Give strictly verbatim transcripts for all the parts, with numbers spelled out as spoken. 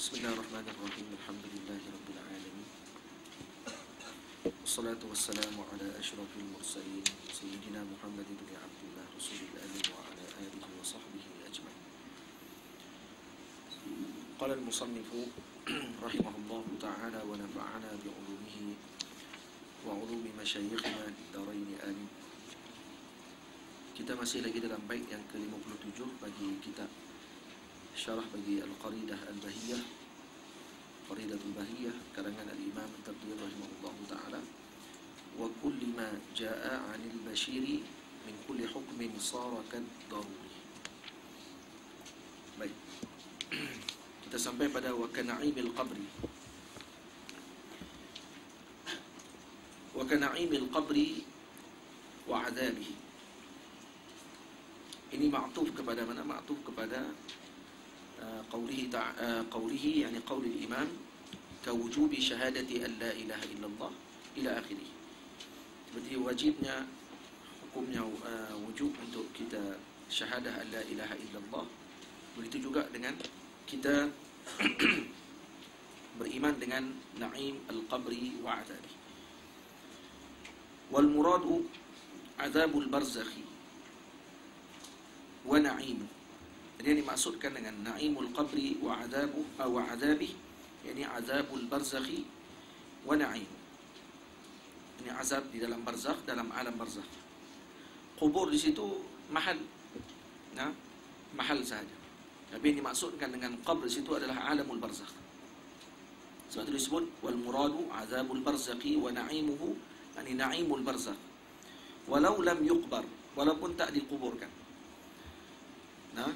Bismillahirrahmanirrahim. Alhamdulillahirabbil alamin. Wassalatu wassalamu ala asyrafil mursalin sayyidina Muhammadin bin Abdullah rasulil amin wa ala alihi wa sahbihi ajma'in. Qala al-musannifu rahimahullahu ta'ala wa nafa'ana bi 'ulumihi wa 'ulumi masyayikhina ad-darain amin. Kita masih lagi dalam bait yang ke lima puluh tujuh bagi kitab syarah bagi Al-Qaridah Al-Bahiyah, Qaridatul Bahiyah karangan Al-Imam At-Tabari rahimahullahu ta'ala. Wa kulli ma jaa'a 'anil bashiri min kulli hukmin sara kad-daruri. Baik. Kita sampai pada wa kana'imil qabri. Wa kana'imil qabri wa 'adzabihi. Ini ma'tuf kepada mana? Ma'tuf kepada قوله تع... قوله يعني قول الإمام كوجوب شهادة أن لا إله إلا الله إلى آخره. Berarti wajibnya hukumnya uh, wujub untuk kita syahadah an la ilaha illallah. Begitu juga dengan kita beriman dengan na'im al-qabri wa 'adzabi. Wal muradu 'adzabul barzakhi wa na'imuhu. Jadi yang dimaksudkan dengan na'imul qabri wa 'adzabu wa 'adzabih, yakni 'adzabul barzakhi wa na'im. Ini azab di dalam barzakh, dalam alam barzakh. Kubur di situ mahal, nah, mahal saja. Tapi yang dimaksudkan dengan qabr di situ adalah alamul barzakh. Sebab itu disebut wal muradu 'adzabul barzakhi wa na'imuhu, yakni na'imul barzakh. Walau lam yuqbar, walaupun tak dikuburkan. Nah,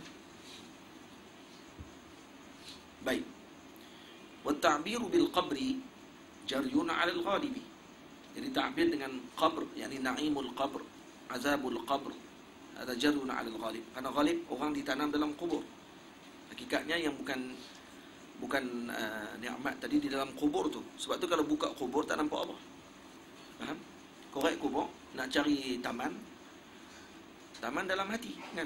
baik. Wa ta'biru bil qabri jaryun 'ala al-ghalibi. Jadi ta'bir dengan qabr, yakni na'imul qabr, azabul qabr, ada jaryun 'ala al-ghalib. Karena ghalib orang ditanam dalam kubur. Hakikatnya yang bukan bukan uh, nikmat tadi di dalam kubur tu. Sebab tu kalau buka kubur tak nampak apa. Faham? Korek kubur nak cari taman. Taman dalam hati, kan?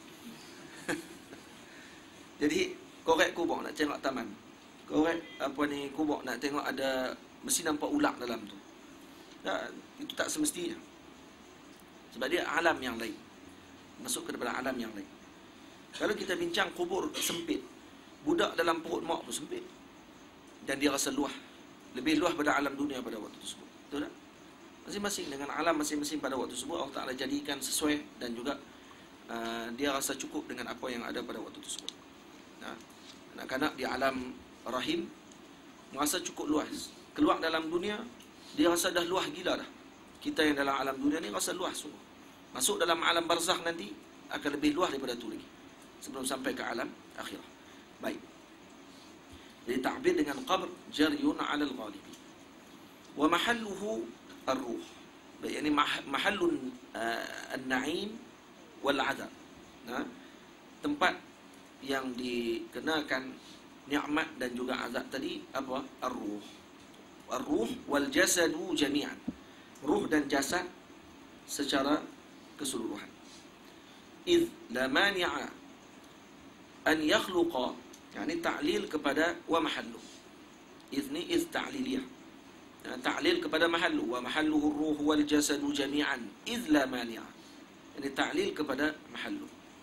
Jadi korek kubur nak tengok taman. Korek apa ni kubur nak tengok ada mesti nampak ular dalam tu. Tak, itu tak semestinya. Sebab dia alam yang lain. Masuk ke dalam alam yang lain. Kalau kita bincang kubur sempit, budak dalam perut mak pun sempit. Dan dia rasa luah. Lebih luah pada alam dunia pada waktu tersebut. Betul tak? Masing-masing dengan alam masing-masing pada waktu tersebut Allah Ta'ala jadikan sesuai dan juga uh, dia rasa cukup dengan apa yang ada pada waktu tersebut. Nah, anak-anak di alam rahim merasa cukup luas. Keluar dalam dunia, dia rasa dah luas gila dah. Kita yang dalam alam dunia ni rasa luas sungguh. Masuk dalam alam barzakh nanti akan lebih luas daripada tu lagi, sebelum sampai ke alam akhirah. Baik. Jadi ta'bir dengan qabr jaryun 'ala al-ghalibi. Wa mahalluhu ar-ruh. Baik, yani mahallun uh, an-na'im wal 'adzab. Nah, tempat yang dikenakan nikmat dan juga azab tadi apa? Ar-ruh. Ar-ruh wal jasadu jami'an. Ruh dan jasad secara keseluruhan. Idh la mani'a an yakhluqa, yani ta'lil kepada wa mahallu. Idh ni idh ta'liliyah. Ta'lil kepada mahallu wa mahalluhu ar-ruh wal jasadu jami'an idh la mani'a. Yani ta'lil kepada mahallu.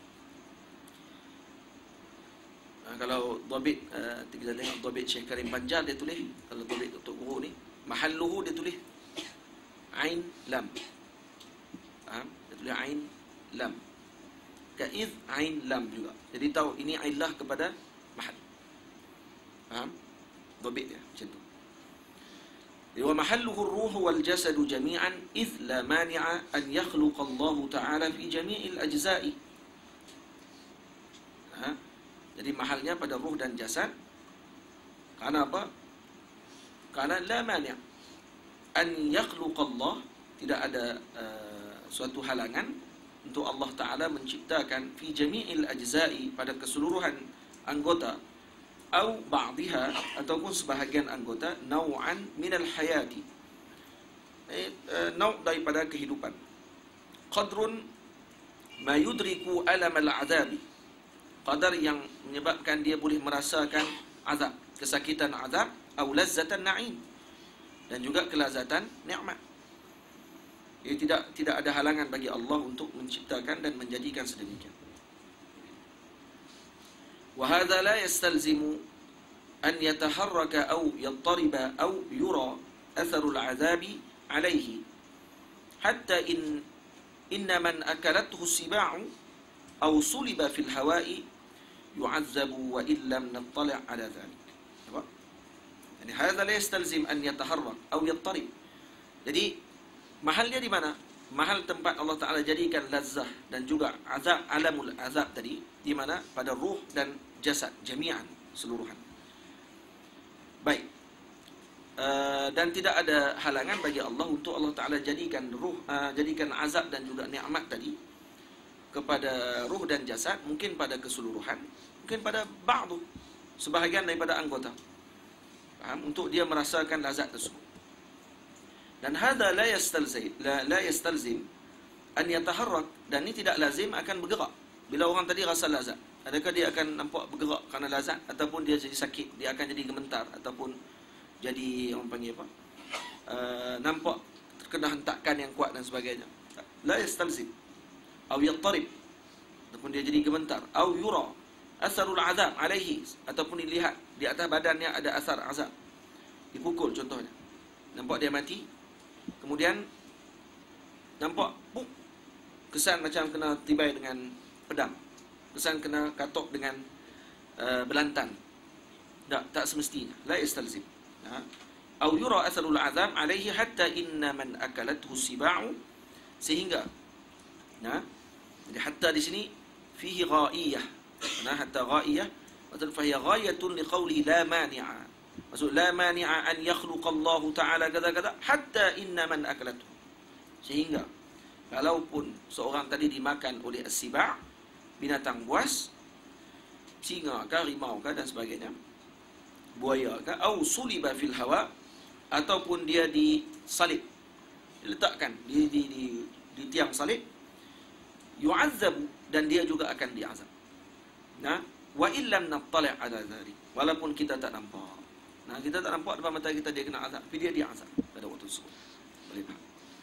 Kalau dhabit uh, kita tengok dhabit Syekh Karim Banjar, dia tulis, kalau dhabit untuk guru ni mahalluhu dia tulis ain lam. Faham? Dia tulis ain lam. Kaiz ain lam juga. Jadi tahu ini illah kepada mahal. Faham? Dhabit dia macam tu. Wa mahalluhu ar-ruh wal jasadu jami'an idh la mani'a an yakhluqa Allah Ta'ala fi jami'il ajza'i. Ha? Jadi mahalnya pada ruh dan jasad. Karena apa? Karena la mani' an yakhluqa Allah, tidak ada uh, suatu halangan untuk Allah Ta'ala menciptakan fi jami'il ajza'i, pada keseluruhan anggota, au ba'dihha, ataupun sebahagian anggota, naw'an minal hayati, eh, uh, naw' daripada kehidupan, qadrun ma yudriku alam al-'adzabi, qadar yang menyebabkan dia boleh merasakan azab, kesakitan azab, atau lazzatan na'im, dan juga kelazatan nikmat. Ia tidak tidak ada halangan bagi Allah untuk menciptakan dan menjadikan sedemikian. Wa hadha la yastalzimu an yataharraka aw yattariba aw yura atharu al-'adhabi 'alayhi hatta in inna man akalathu as-siba'u aw suliba fil hawa'i yu'adzabu wa illam nattali' 'ala dhalik. Apa? Yani hadha la yastalzim an yataharrak aw yattarib. Jadi mahal dia di mana? Mahal tempat Allah Ta'ala jadikan lazzah dan juga azab, alamul azab tadi, di mana? Pada ruh dan jasad, jami'an, seluruhan. Baik. Uh, dan tidak ada halangan bagi Allah untuk Allah Ta'ala jadikan ruh, uh, jadikan azab dan juga nikmat tadi kepada ruh dan jasad, mungkin pada keseluruhan, mungkin pada ba'du, sebahagian daripada anggota. Faham? Untuk dia merasakan lazat tersebut. Dan hadza la yastalzim la, la yastalzim an yataharrak, dan ini tidak lazim akan bergerak. Bila orang tadi rasa lazat, adakah dia akan nampak bergerak kerana lazat, ataupun dia jadi sakit, dia akan jadi gemetar, ataupun jadi orang panggil apa? Uh, nampak terkena hentakan yang kuat dan sebagainya. La yastalzim atau yattarib, ataupun dia jadi gemetar, atau yura asarul azab alaihi, ataupun dilihat di atas badannya ada asar azab, dipukul contohnya, nampak dia mati, kemudian nampak puk, kesan macam kena tibai dengan pedang, kesan kena katok dengan uh, belantan. Tak, tak semestinya. La yastalzim. Au yura atharul azab alaihi hatta inna man akalathu siba'u, sehingga nah, jadi hatta di sini fihi ghaiyah. Nah, hatta ghaiyah maksud fa hiya ghayatun liqawli la mani'a. Maksud la mani'a an yakhluqa Allah Ta'ala kata kata hatta inna man akalathu, sehingga kalaupun seorang tadi dimakan oleh as-siba', binatang buas, singa ke, rimau ke dan sebagainya, buaya ke, au suliba fil hawa, ataupun dia disalib, diletakkan di di di, di tiang salib, yu'azzabu, dan dia juga akan diazab. Nah, wa illam nattali' ala dzalik, walaupun kita tak nampak. Nah, kita tak nampak depan mata kita dia kena azab, tapi dia diazab pada waktu tersebut. Boleh faham?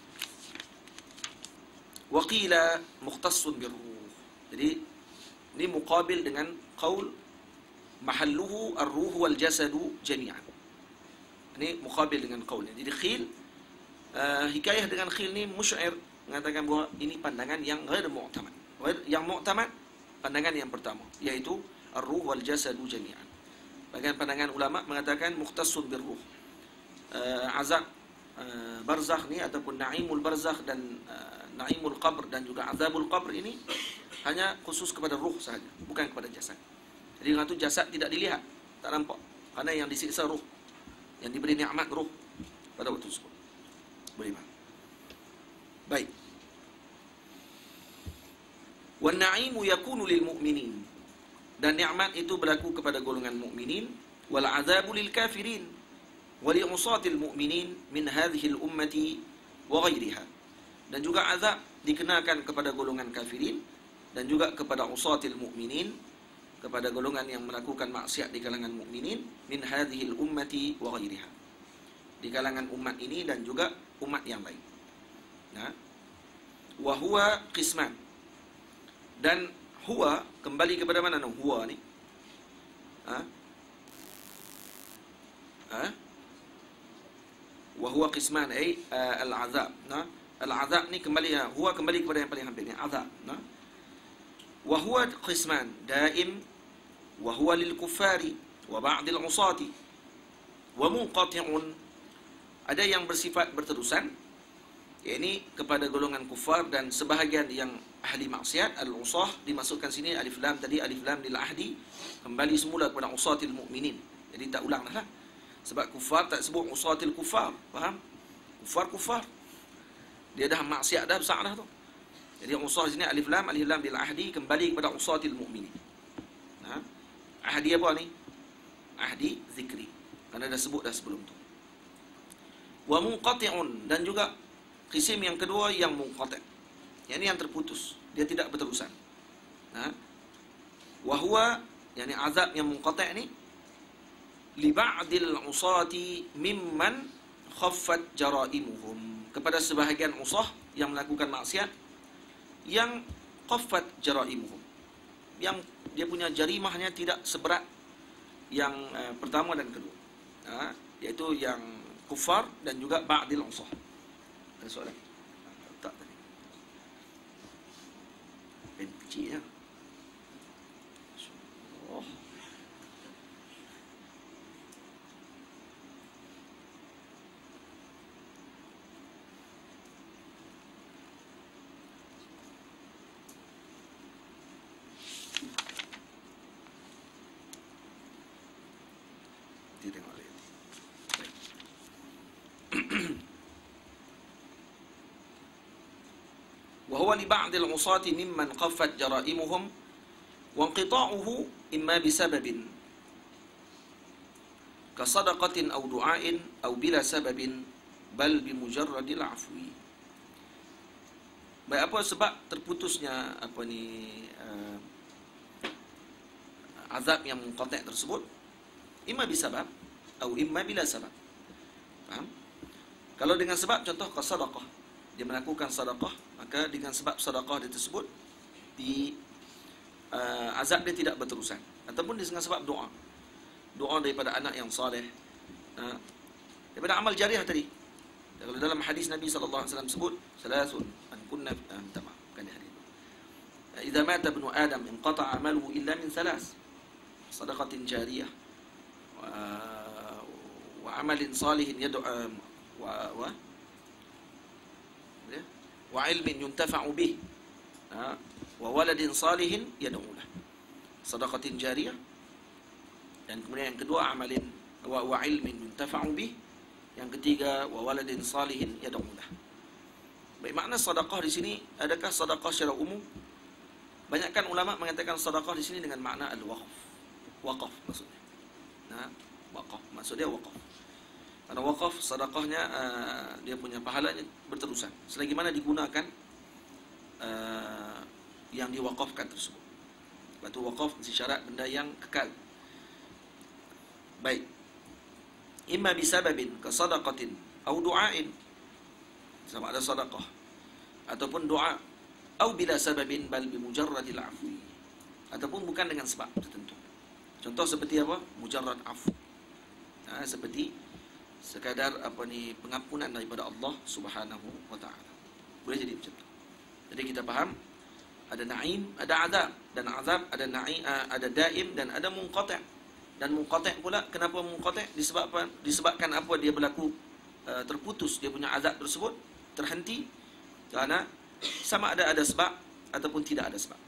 Wa qila mukhtassun birruh. Jadi ini muqabil dengan qaul mahalluhu ar-ruh wal jasadu jami'an. Ini muqabil dengan qaulnya. Jadi khil, uh, hikayah dengan khil ni musyair mengatakan bahawa ini pandangan yang ghair mu'tamad. Yang mu'tamad pandangan yang pertama, iaitu ar-ruh wal jasadu jami'an. Bagian pandangan ulama mengatakan mukhtassun birruh. Uh, azab uh, barzakh ni ataupun na'imul barzakh dan uh, na'imul qabr dan juga azabul qabr ini hanya khusus kepada ruh sahaja, bukan kepada jasad. Jadi dengan itu jasad tidak dilihat, tak nampak, kerana yang disiksa ruh, yang diberi nikmat ruh pada waktu tersebut. Boleh faham? Baik. Wan na'imu yakunu lil mu'minin, dan nikmat itu berlaku kepada golongan mukminin, wal azabu lil kafirin wa li usatil mu'minin min hadhihi al ummati wa ghairiha, dan juga azab dikenakan kepada golongan kafirin dan juga kepada usatil mu'minin, kepada golongan yang melakukan maksiat di kalangan mukminin, min hadhihi al ummati wa ghairiha, di kalangan umat ini dan juga umat yang lain. Nah, wa huwa qisman, dan huwa kembali kepada mana no? Huwa ni ha? Ha? Wa huwa qisman ay uh, al-azab. Nah, al-azab ni kembali ya, huwa kembali kepada yang paling hampir ni azab. Nah, wa huwa qisman daim wa huwa lil kuffari wa ba'd al usati wa munqati'un, ada yang bersifat berterusan, yakni kepada golongan kufar dan sebahagian yang ahli maksiat. Al-usah dimasukkan sini alif lam tadi, alif lam lil ahdi, kembali semula kepada usatil mukminin. Jadi tak ulang dah lah, sebab kufar tak sebut usatil kufar, faham? Kufar kufar, dia dah maksiat dah besar dah tu. Jadi usah sini alif lam, alif lam lil ahdi, kembali kepada usatil mukminin. Ha? Ahdi apa ni? Ahdi zikri, kerana dah sebut dah sebelum tu. Wa munqati'un, dan juga kisim yang kedua yang munqati', yang ini yang terputus, dia tidak berterusan. Ha? Wa huwa, yakni azab yang munqati' ni li ba'dil usati mimman khaffat jaraimuhum, kepada sebahagian usah yang melakukan maksiat yang khaffat jaraimuhum, yang dia punya jarimahnya tidak seberat yang uh, pertama dan kedua, ha? Iaitu yang kufar dan juga ba'dil usah. Ada soalan? Tak tadi. Pen kecil ya. Oh. Dia tengok lagi. Baik. وهو لبعض العصاة ممن خفت جرائمهم وانقطاعه إما بسبب كصدقة أو دعاء أو بلا سبب بل بمجرد العفو. Baik, apa sebab terputusnya apa ni uh, azab yang munqati' tersebut? Imma bisabab atau imma bila sabab. Faham? Kalau dengan sebab, contoh qasadaqah, dia melakukan sedekah, maka dengan sebab sedekah dia tersebut di uh, azab dia tidak berterusan, ataupun dengan sebab doa. Doa daripada anak yang soleh, uh, daripada amal jariah tadi. Kalau dalam hadis Nabi sallallahu alaihi wasallam sebut salasun an kunna uh, tamam kan hadis. Idza mata ibnu Adam inqata'a amaluhu illa min thalath. Sadaqatin jariyah wa, wa amalin salihin yad'u wa wa wa ilmin yuntafa'u bih wa waladin salihin yad'u lah. Sadaqatin jariyah, dan kemudian yang kedua amalin wa, wa ilmin yuntafa'u bih, yang ketiga wa waladin salihin yad'u lah. Baik, makna sedekah di sini, adakah sedekah secara umum? Banyakkan ulama mengatakan sedekah di sini dengan makna al-waqf. Waqaf maksudnya. Nah, waqaf maksudnya waqaf. Karena waqaf sedekahnya uh, dia punya pahalanya berterusan selagi mana digunakan uh, yang diwaqafkan tersebut. Sebab tu waqaf mesti syarat benda yang kekal. Baik. Imma bisababin ka sadaqatin atau du'ain, sama ada sedekah ataupun doa, atau bila sababin bal bi mujarradil afwi, ataupun bukan dengan sebab tertentu. Contoh seperti apa? Mujarrad afu. Ha, seperti sekadar apa ni pengampunan daripada Allah Subhanahu wa taala. Boleh jadi macam tu. Jadi kita faham ada naim, ada azab, dan azab ada naim, ada daim dan ada munqati'. Dan munqati' pula, kenapa munqati'? Disebabkan disebabkan apa dia berlaku uh, terputus dia punya azab tersebut, terhenti kerana sama ada ada sebab ataupun tidak ada sebab.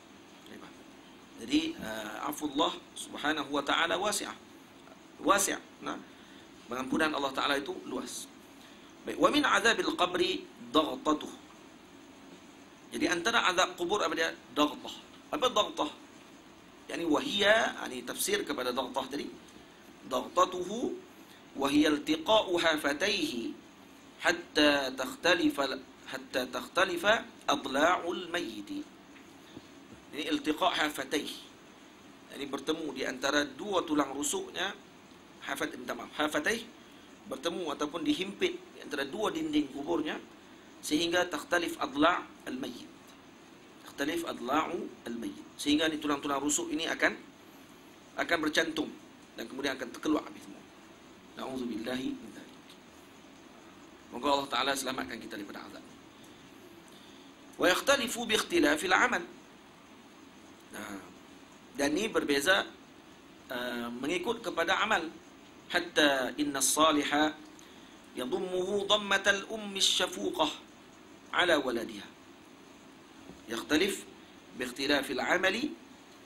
Jadi uh, afullah Subhanahu wa taala wasi'ah. Wasi', nah. Pengampunan Allah taala itu luas. Baik, wa min azabil qabri daghtatuh. Jadi antara azab kubur apa dia? Daghtah. Apa daghtah? Yani wahia, yani tafsir kepada daghtah tadi. Daghtatuhu wa hiya iltiqa'u hafatayhi hatta takhtalifa hatta takhtalifa adla'ul mayyit. Ini iltiqa' hafatayhi. Yani bertemu di antara dua tulang rusuknya, hafat minta maaf, hafatayhi, bertemu ataupun dihimpit di antara dua dinding kuburnya sehingga takhtalif adla' al-mayyit. Takhtalif adla'u al-mayyit. Sehingga ni tulang-tulang rusuk ini akan akan bercantum dan kemudian akan terkeluar habis semua. Na'udzubillahi min dzalik. Moga Allah taala selamatkan kita daripada azab. Wa yakhtalifu bi ikhtilafil 'amal. Nah, dan ini berbeza uh, mengikut kepada amal. Hatta inna as-saliha yadhummuhu dhammatal ummi asy-syafuqah ala waladiha. Yakhtalif bi ikhtilafil 'amali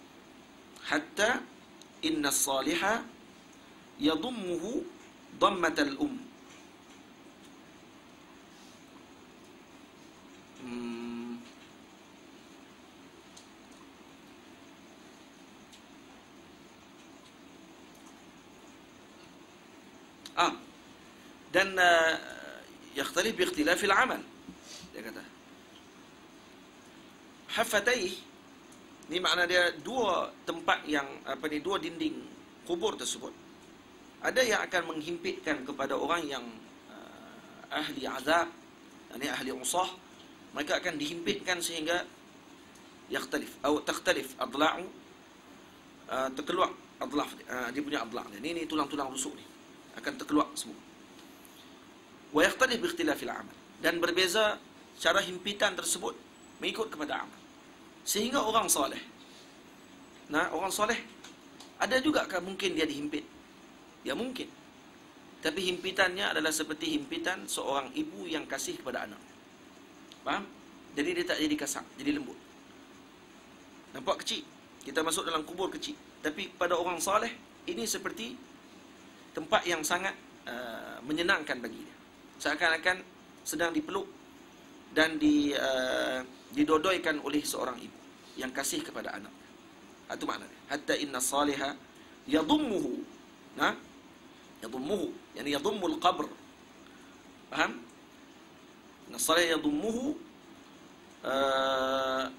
hatta inna as-saliha yadhummuhu dhammatal um. Hmm. Ah, dan uh, yakhtalif bi ikhtilafil 'amal. Dia kata hafatayh ni makna dia dua tempat yang apa ni, dua dinding kubur tersebut. Ada yang akan menghimpitkan kepada orang yang uh, ahli azab, ini ahli usah, mereka akan dihimpitkan sehingga yakhtalif atau takhtalif adla'u, uh, terkeluar adlaf, uh, dia punya adla' ni, ni tulang-tulang rusuk ni akan terkeluar semua. Wa yakhtalif bi ikhtilafil amal, dan berbeza cara himpitan tersebut mengikut kepada amal. Sehingga orang soleh, nah orang soleh ada juga kan mungkin dia dihimpit, ya mungkin, tapi himpitannya adalah seperti himpitan seorang ibu yang kasih kepada anak. Faham? Jadi dia tak jadi kasar, jadi lembut. Nampak kecil, kita masuk dalam kubur kecil, tapi pada orang soleh ini seperti tempat yang sangat uh, menyenangkan bagi dia, seakan-akan sedang dipeluk dan di, uh, didodoikan oleh seorang ibu yang kasih kepada anak. Itu maknanya. Hatta inna salihah yadummuhu, nah, yadummuhu, yani yadummul qabr. Faham? Inna salihah yadummuhu, uh,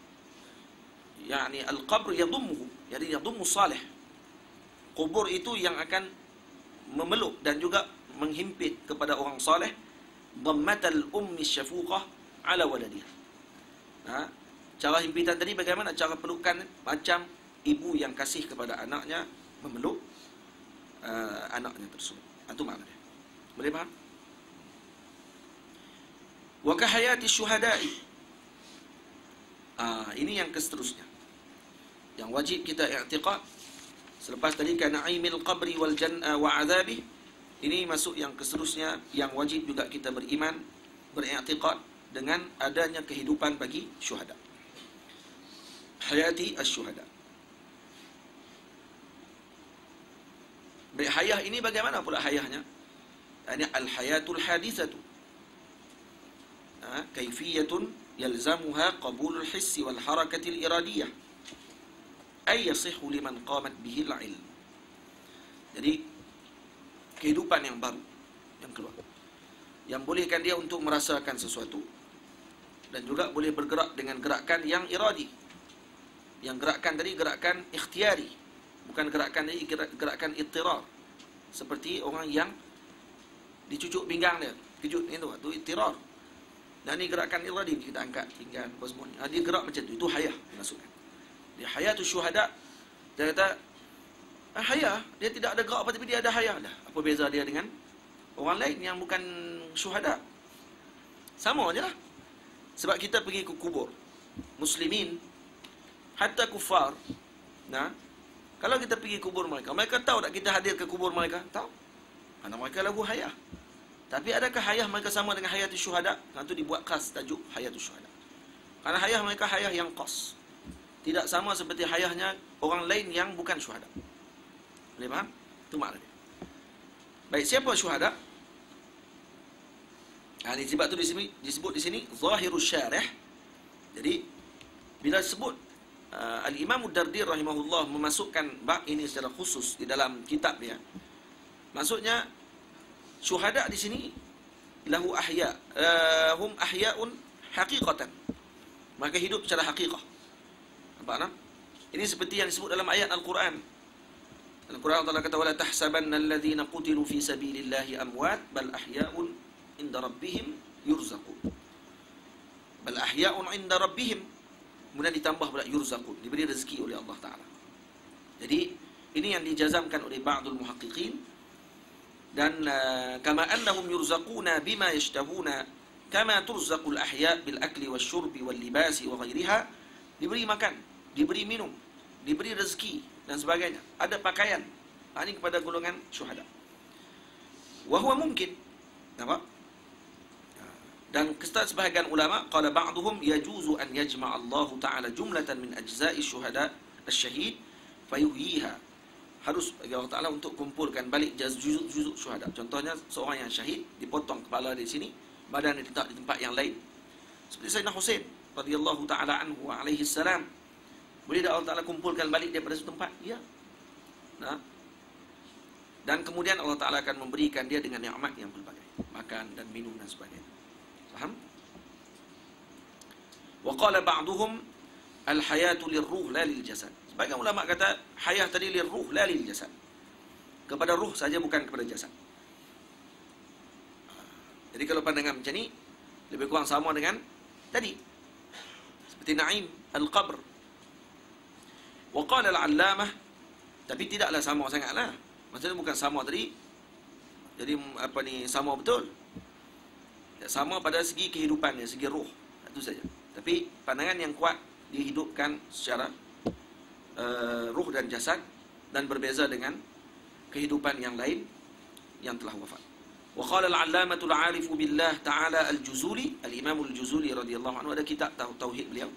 yani al-qabr yadummuhu, jadi yadummu salih. Kubur itu yang akan memeluk dan juga menghimpit kepada orang saleh, dhammatal ummi syafuqah ala waladiha. Ha? Cara himpitan tadi bagaimana? Cara pelukan macam ibu yang kasih kepada anaknya memeluk uh, anaknya tersebut. Itu maknanya. Boleh faham? Wa kahayati syuhada'i. Ah, ini yang seterusnya, yang wajib kita i'tiqad. Selepas tadi kana aimil qabri wal janna wa azabi, ini masuk yang seterusnya yang wajib juga kita beriman, beriktikad dengan adanya kehidupan bagi syuhada. Hayati asy-syuhada. Baik, hayah ini bagaimana pula hayahnya? Ini al-hayatul hadithatu. Ha, kaifiyatun yalzamuha qabulul hissi wal harakatil iradiyah. Ay yasihhu liman qamat bihi al-ilm. Jadi kehidupan yang baru yang keluar, yang bolehkan dia untuk merasakan sesuatu, dan juga boleh bergerak dengan gerakan yang iradi. Yang gerakan tadi gerakan ikhtiari, bukan gerakan tadi gerakan ittirar, seperti orang yang dicucuk pinggang dia, kejut itu, itu ittirar. Dan ini gerakan iradi, kita angkat pinggang apa semua. Dia gerak macam tu, itu hayah dimasukkan. Dia hayatul syuhada. Dia kata hayah, dia tidak ada gerak apa, tapi dia ada hayah dah. Apa beza dia dengan orang lain yang bukan syuhada? Sama aja lah. Sebab kita pergi ke kubur muslimin, hatta kufar, nah, kalau kita pergi kubur mereka, mereka tahu tak kita hadir ke kubur mereka? Tahu. Karena mereka lagu hayah. Tapi adakah hayah mereka sama dengan hayatul syuhada? Itu dibuat khas tajuk hayatul syuhada. Karena hayah mereka hayah yang khas, tidak sama seperti hayahnya orang lain yang bukan syuhada. Boleh faham? Itu makna dia. Baik, siapa syuhada? Ha, ini sebab tu di sini disebut di sini zahirus syarih. Jadi bila sebut uh, Al-Imam Ad-Dardir rahimahullah memasukkan bab ini secara khusus di dalam kitab dia, maksudnya syuhada di sini lahu ahya, uh, hum ahyaun haqiqatan. Maka hidup secara hakikah. Nampak tak? Ini seperti yang disebut dalam ayat Al-Quran. Al-Quran Allah kata wala tahsabanna alladhina qutilu fi sabilillahi amwat bal ahya'un inda rabbihim yurzaqun. Bal ahya'un inda rabbihim, kemudian ditambah pula yurzaqun, diberi rezeki oleh Allah Taala. Jadi ini yang dijazamkan oleh ba'dul muhaqqiqin. Dan uh, kama annahum yurzaquna bima yashtahuna kama turzaqul ahya' bil akli wasyurbi wal libasi wa ghairiha, diberi makan, diberi minum, diberi rezeki dan sebagainya, ada pakaian. Ha, ini kepada golongan syuhada. Wa huwa mungkin, nampak? Dan kata sebahagian ulama, qala ba'dhum yajuzu an yajma' Allah Ta'ala jumlatan min ajza'i syuhada asy-syahid fayuhyiha. Harus bagi Allah Ta'ala untuk kumpulkan balik juzuk-juzuk syuhada. Contohnya seorang yang syahid, dipotong kepala di sini, badan diletak di tempat yang lain. Seperti Sayyidina Husain radhiyallahu ta'ala anhu wa alaihi salam. Boleh tak Allah Ta'ala kumpulkan balik daripada satu tempat? Ya. Nah. Dan kemudian Allah Ta'ala akan memberikan dia dengan nikmat yang berbagai, makan dan minum dan sebagainya. Faham? Wa qala ba'duhum al-hayatu lirruh la lil jasad. Sebagian ulama kata hayah tadi lirruh la lil jasad. kepada ruh saja, bukan kepada jasad. Jadi kalau pandangan macam ni, lebih kurang sama dengan tadi, seperti Naim Al-Qabr. Wa qala al-allamah, tapi tidaklah sama sangatlah. Maksudnya bukan sama tadi, jadi apa ni, sama betul. Sama pada segi kehidupannya, segi ruh, itu saja. Tapi pandangan yang kuat, dihidupkan secara uh, ruh dan jasad, dan berbeza dengan kehidupan yang lain yang telah wafat. Wa qala al-allamatu al-'arifu billah ta'ala al-Juzuli, al-Imam al-Juzuli radhiyallahu anhu, ada kitab tauhid beliau,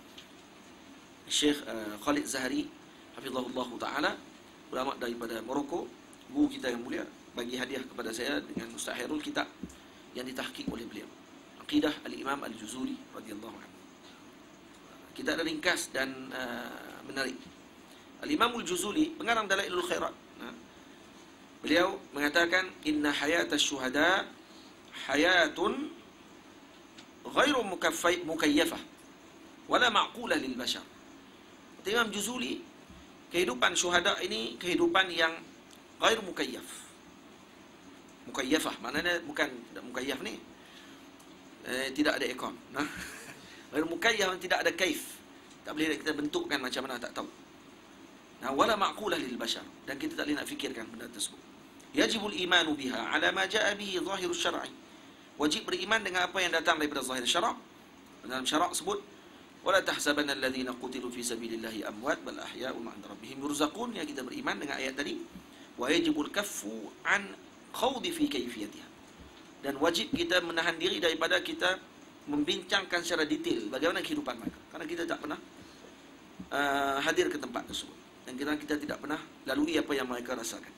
Syekh uh, Khalid Zahri hafizahullah taala, ulama daripada Morocco, guru kita yang mulia, bagi hadiah kepada saya dengan mustahirul kitab yang ditahqiq oleh beliau, Aqidah al-Imam al-Juzuli radhiyallahu anhu. Kita ada ringkas dan uh, menarik. Al-Imam al-Juzuli pengarang Dalailul Khairat, nah, beliau mengatakan inna hayata syuhada hayatun ghairu mukayyafah wala ma'qulah lil bashar. Imam Juzuli, kehidupan syuhada ini kehidupan yang ghair mukayyaf. Mukayyafah maknanya bukan mukayyaf ni, eh, tidak ada ekor. Nah, ghair mukayyaf, tidak ada kaif. Tak boleh kita bentukkan macam mana, tak tahu. Nah, wala ma'qulah lil bashar, dan kita tak boleh nak fikirkan benda tersebut. Yajibul imanu biha ala ma jaa bihi zahirus syar'i. Wajib beriman dengan apa yang datang daripada zahir syarak. Dalam syarak sebut wala tahsabanna alladhina qutilu fi sabilillahi amwat bal ahya'un 'inda rabbihim yurzaqun. Ya, kita beriman dengan ayat tadi. Wa yajibul kaffu an khawdi fi kayfiyatiha. Dan wajib kita menahan diri daripada kita membincangkan secara detail bagaimana kehidupan mereka, karena kita tak pernah uh, hadir ke tempat tersebut, dan kita, kita tidak pernah lalui apa yang mereka rasakan.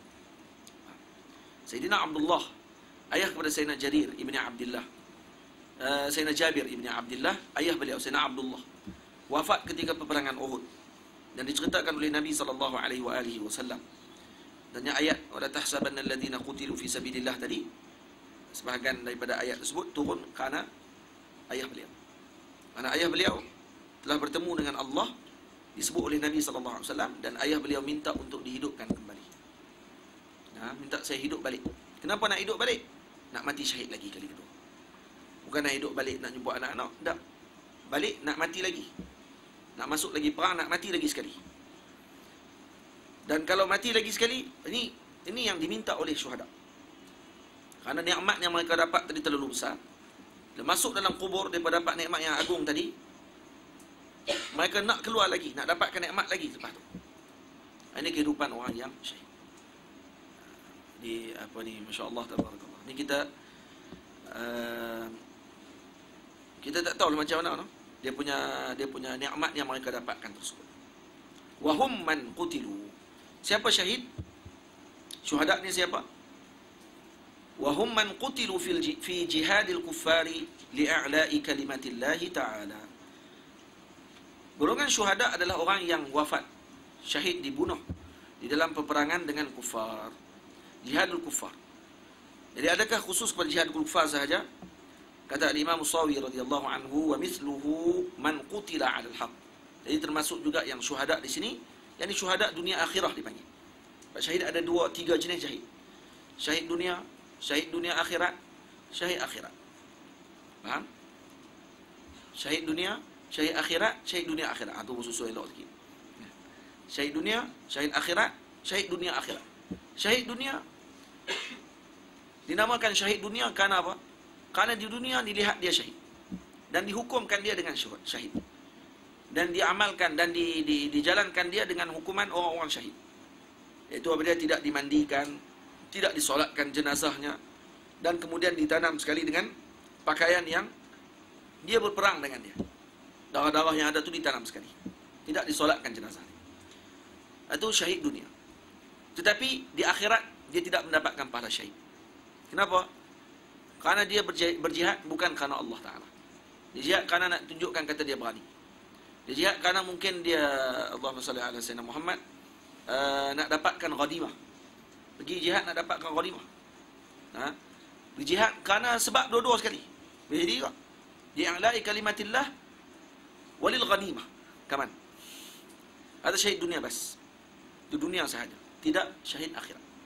Sayyidina Abdullah, ayah kepada Sayyidina Jarir ibn Abdullah, uh, Sayyidina Jabir ibn Abdullah, ayah beliau Sayyidina Abdullah, wafat ketika peperangan Uhud, dan diceritakan oleh Nabi sallallahu alaihi wasallam. Dan yang ayat wala tahsabanna alladhina qutilu fi sabilillah tadi, sebahagian daripada ayat tersebut turun kerana ayah beliau. Kerana ayah beliau telah bertemu dengan Allah, disebut oleh Nabi sallallahu alaihi wasallam, dan ayah beliau minta untuk dihidupkan kembali. Nah, minta saya hidup balik. Kenapa nak hidup balik? Nak mati syahid lagi kali kedua. Bukan nak hidup balik nak jumpa anak-anak, tak. Balik nak mati lagi. Nak masuk lagi perang, nak mati lagi sekali. Dan kalau mati lagi sekali, ini ini yang diminta oleh syuhada. Kerana nikmat yang mereka dapat tadi terlalu besar. Dia masuk dalam kubur, dia dapat nikmat yang agung tadi, mereka nak keluar lagi, nak dapatkan nikmat lagi lepas tu. Ini kehidupan orang yang syahid. Di apa ni, masya-Allah tabarakallah. Ni kita uh, kita tak tahu macam mana, no? Dia punya dia punya nikmat yang mereka dapatkan tersebut. Wa hum man qutilu. Siapa syahid? Syuhada ni siapa? Wa hum man qutilu fil fi jihadil kuffari li'a'la'i kalimatillahi ta'ala. Golongan syuhada adalah orang yang wafat, syahid, dibunuh di dalam peperangan dengan kufar, jihadul kufar. Jadi adakah khusus kepada jihadul kufar sahaja? Kata Imam Sawi radhiyallahu anhu, wa mithluhu man qutila 'alal haqq. Jadi termasuk juga yang syuhada di sini, yakni syuhada dunia akhirah dipanggil. Syahid ada dua tiga jenis syahid. Syahid dunia, syahid dunia akhirat, syahid akhirat. Faham? Syahid dunia, syahid akhirat, syahid dunia akhirat. Itu ha, susu elok sikit. Syahid dunia, syahid akhirat, syahid dunia akhirat. Syahid dunia dinamakan syahid dunia kerana apa? Kerana di dunia dilihat dia syahid dan dihukumkan dia dengan syahid, dan diamalkan dan di, di, dijalankan dia dengan hukuman orang-orang syahid, iaitu apabila tidak dimandikan, tidak disolatkan jenazahnya, dan kemudian ditanam sekali dengan pakaian yang dia berperang dengan dia. Darah-darah yang ada tu ditanam sekali, tidak disolatkan jenazah. Itu syahid dunia. Tetapi di akhirat dia tidak mendapatkan pahala syahid. Kenapa? Kerana dia berjihad bukan kerana Allah Ta'ala. Dia jihad kerana nak tunjukkan kata dia berani. Dia jihad kerana mungkin dia, Allahumma salli ala sayyidina Muhammad, uh, nak dapatkan ghadimah. Pergi jihad nak dapatkan ghadimah. Ha? Berjihad kerana sebab dua-dua sekali. Jadi juga di'ala'i kalimatillah walil ghanimah. Kaman. Ada syahid dunia bas. Itu dunia sahaja. Tidak syahid akhirat.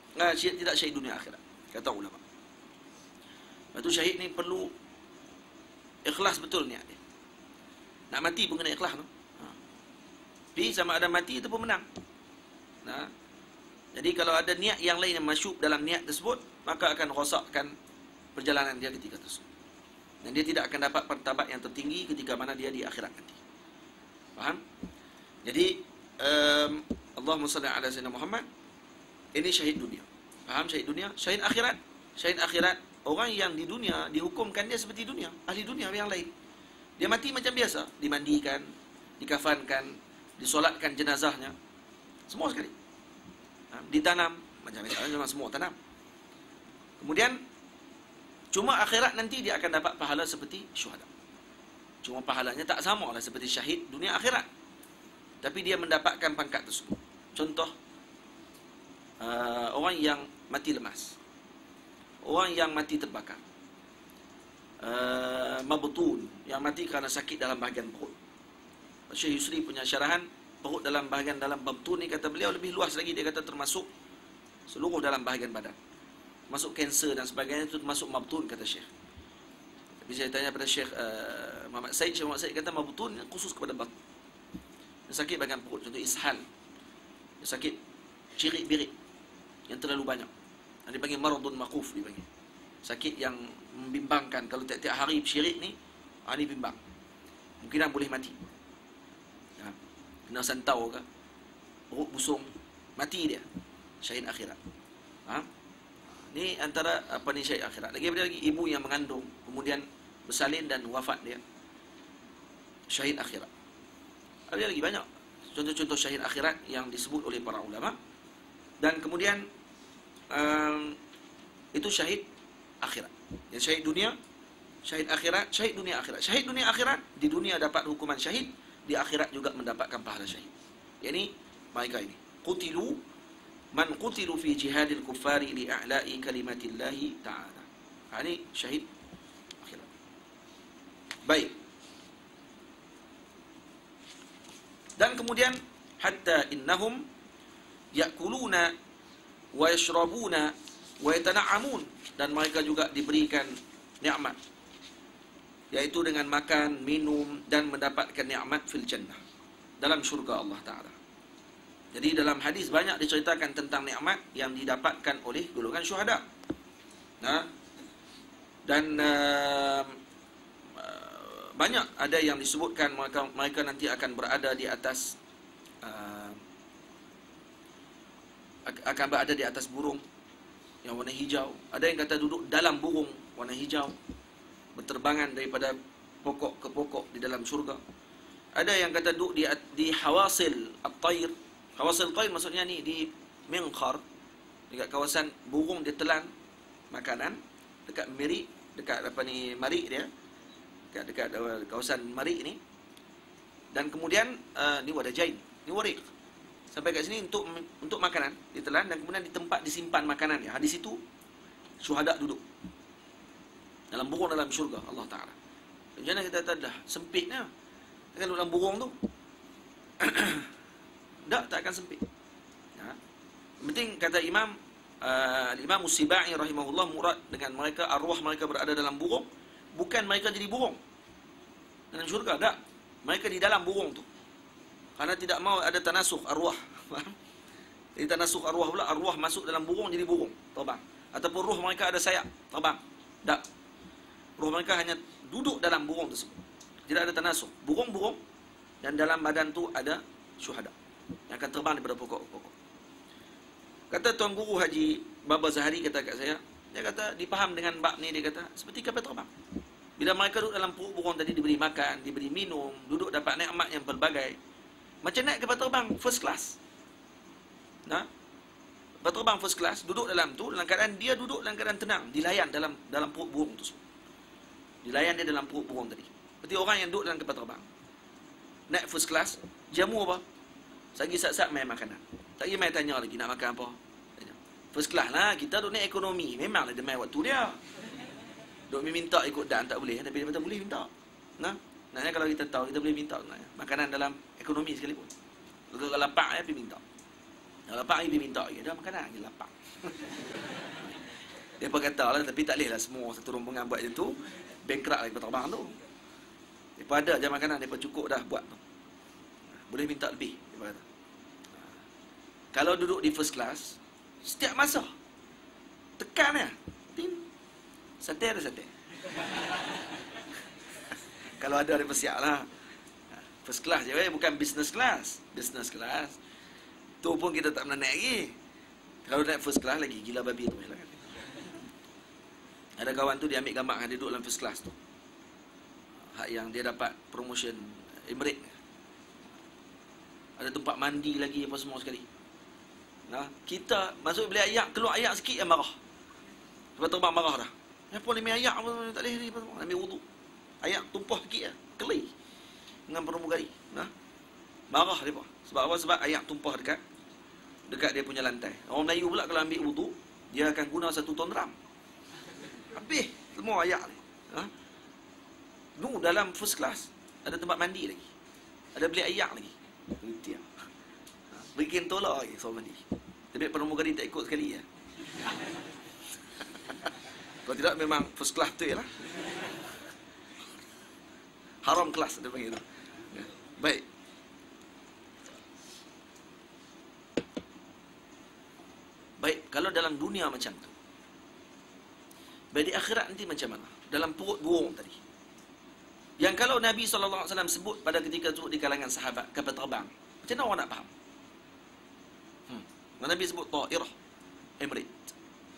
Ah, syahid tidak syahid dunia akhirat, kata ulama. Lepas tu syahid ni perlu ikhlas betul niat dia. Nak mati pun kena ikhlas tu. Ha. Tapi sama ada mati ataupun menang. Nah. Jadi kalau ada niat yang lain yang masyub dalam niat tersebut, maka akan rosakkan perjalanan dia ketika tersebut. Dan dia tidak akan dapat martabat yang tertinggi ketika mana dia di akhirat nanti. Faham? Jadi um, Allahumma salli ala sayyidina Muhammad. Ini syahid dunia. Faham syahid dunia? Syahid akhirat. Syahid akhirat, orang yang di dunia dihukumkan dia seperti dunia, ahli dunia yang lain. Dia mati macam biasa, dimandikan, dikafankan, disolatkan jenazahnya, semua sekali. Ha, ditanam macam biasa, memang semua tanam. Kemudian cuma akhirat nanti dia akan dapat pahala seperti syuhada. Cuma pahalanya tak sama lah seperti syahid dunia akhirat. Tapi dia mendapatkan pangkat tersebut. Contoh, uh, orang yang mati lemas, orang yang mati terbakar, uh, mabtun, yang mati kerana sakit dalam bahagian perut. Syekh Yusri punya syarahan, perut dalam bahagian dalam mabtun ni, kata beliau lebih luas lagi. Dia kata termasuk seluruh dalam bahagian badan, masuk kanser dan sebagainya, itu termasuk mabtun, kata Syekh. Tapi saya tanya pada Syekh uh, Muhammad Said, Syekh Muhammad Said kata mabtun khusus kepada batun. Yang sakit bahagian perut, contoh ishal, yang sakit cirit-birit yang terlalu banyak, yang dipanggil maradun maquf, dipanggil sakit yang membimbangkan. Kalau tiap-tiap hari syirik ni, ah, ni bimbang, mungkin boleh mati. Ya. Kena santau ke, perut busung, mati dia, syahid akhirat. Ha? Ni antara apa ni syahid akhirat. Lagi ada lagi ibu yang mengandung kemudian bersalin dan wafat dia, syahid akhirat. Ada lagi banyak contoh-contoh syahid akhirat yang disebut oleh para ulama. Dan kemudian um, itu syahid akhirat. Yang syahid dunia, syahid akhirat, syahid dunia akhirat. Syahid dunia akhirat, di dunia dapat hukuman syahid, di akhirat juga mendapatkan pahala syahid. Yani mereka ini qutilu man qutilu fi jihadil kuffari li a'la'i kalimatillahi ta'ala. Ini syahid akhirat. Baik. Dan kemudian hatta innahum ya'kuluna wa yashrabuna wa yatana'amun, dan mereka juga diberikan nikmat, yaitu dengan makan, minum dan mendapatkan nikmat fil jannah, dalam syurga Allah Ta'ala. Jadi dalam hadis banyak diceritakan tentang nikmat yang didapatkan oleh golongan syuhada. Nah, dan uh, banyak ada yang disebutkan mereka, mereka nanti akan berada di atas uh, akan berada di atas burung yang warna hijau. Ada yang kata duduk dalam burung warna hijau, berterbangan daripada pokok ke pokok di dalam syurga. Ada yang kata duduk di, di hawasil at-tayr. Hawasil at-tayr maksudnya ni di minqar, dekat kawasan burung dia telan makanan, dekat miri, dekat apa ni, marik dia, dekat, dekat kawasan marik ni. Dan kemudian uh, ni wadah jain, ni warik, sampai kat sini untuk untuk makanan ditelan, dan kemudian di tempat disimpan makanan dia. Ha, di situ syuhada duduk dalam burung dalam syurga Allah Ta'ala. Jangan kita kata dah sempitnya kan dalam burung tu. Tak, tak akan sempit. Ya. Penting kata Imam uh, Imam Musibai rahimahullah, murad dengan mereka, arwah mereka berada dalam burung, bukan mereka jadi burung dalam syurga, tak. Mereka di dalam burung tu, karena tidak mau ada tanasukh arwah. Jadi tanasukh arwah pula, arwah masuk dalam burung jadi burung, terbang. Ataupun ruh mereka ada sayap, terbang. Tak. Ruh mereka hanya duduk dalam burung tersebut. Tidak ada tanasukh. Burung-burung, dan dalam badan tu ada syuhada yang akan terbang daripada pokok ke pokok. Kata Tuan Guru Haji Baba Zahari, kata kat saya, dia kata dipaham dengan bab ni, dia kata seperti kapal terbang. Bila mereka duduk dalam perut burung tadi, diberi makan, diberi minum, duduk dapat nikmat yang pelbagai, macam naik kapal terbang first class. Nah, kapal terbang first class, duduk dalam tu dalam keadaan dia duduk dalam keadaan tenang, dilayan dalam dalam perut burung tu. Dilayan dia dalam perut burung tadi. Seperti orang yang duduk dalam kapal terbang. Naik first class, jamu apa? Sagi sat-sat main makanan. Tak payah main tanya lagi nak makan apa. First class lah, kita duduk naik ekonomi, memanglah dia main waktu dia. Duk minta ikut dan tak boleh, tapi dia kata boleh minta. Nah, naknya kalau kita tahu, kita boleh minta sebenarnya. Makanan dalam ekonomi sekalipun. Kalau lapak ya pergi minta. Dah lapar lagi, dia minta lagi. Dah makanan lagi lapar. Dia pun kata lah, tapi tak boleh lah semua satu rombongan buat macam tu. Bankrupt lagi terbang tu. Dia ada je makanan, dia pun cukup dah buat tu. Boleh minta lebih, dia kata. Kalau duduk di first class, setiap masa tekan ya. Tin. Santai ada santai. Kalau ada dia bersiap lah. First class je, bukan business class. Business class tu pun kita tak pernah naik lagi. Kalau naik first class lagi, gila babi tu. Ada kawan tu dia ambil gambar dia duduk dalam first class tu. Hak yang dia dapat promotion Emirates. Ada tempat mandi lagi apa semua sekali. Nah, kita masuk beli ayak, keluar ayak sikit yang marah. Sebab terbang marah dah. Apa lima ayak apa tak boleh ni apa semua. Ambil wudu. Ayak tumpah sikit lah. Keli. Dengan pramugari. Nah. Marah dia pun. Sebab apa? Sebab ayak tumpah dekat dekat dia punya lantai. Orang Melayu pula kalau ambil wudu, dia akan guna satu ton ram. Habis semua ayak ni. Ha? Nu dalam first class ada tempat mandi lagi. Ada beli ayak lagi. Berhenti. Ha, bikin tolak lagi soal mandi. Tapi pramugari tak ikut sekali ya. Kalau tidak memang first class tu ialah haram kelas dia panggil tu. Ya. Baik. Baik, kalau dalam dunia macam tu. Baik, di akhirat nanti macam mana? Dalam perut burung tadi. Yang kalau Nabi sallallahu alaihi wasallam sebut pada ketika itu di kalangan sahabat kapal terbang. Macam mana orang nak faham? Hmm. Nabi sebut ta'irah Emirates.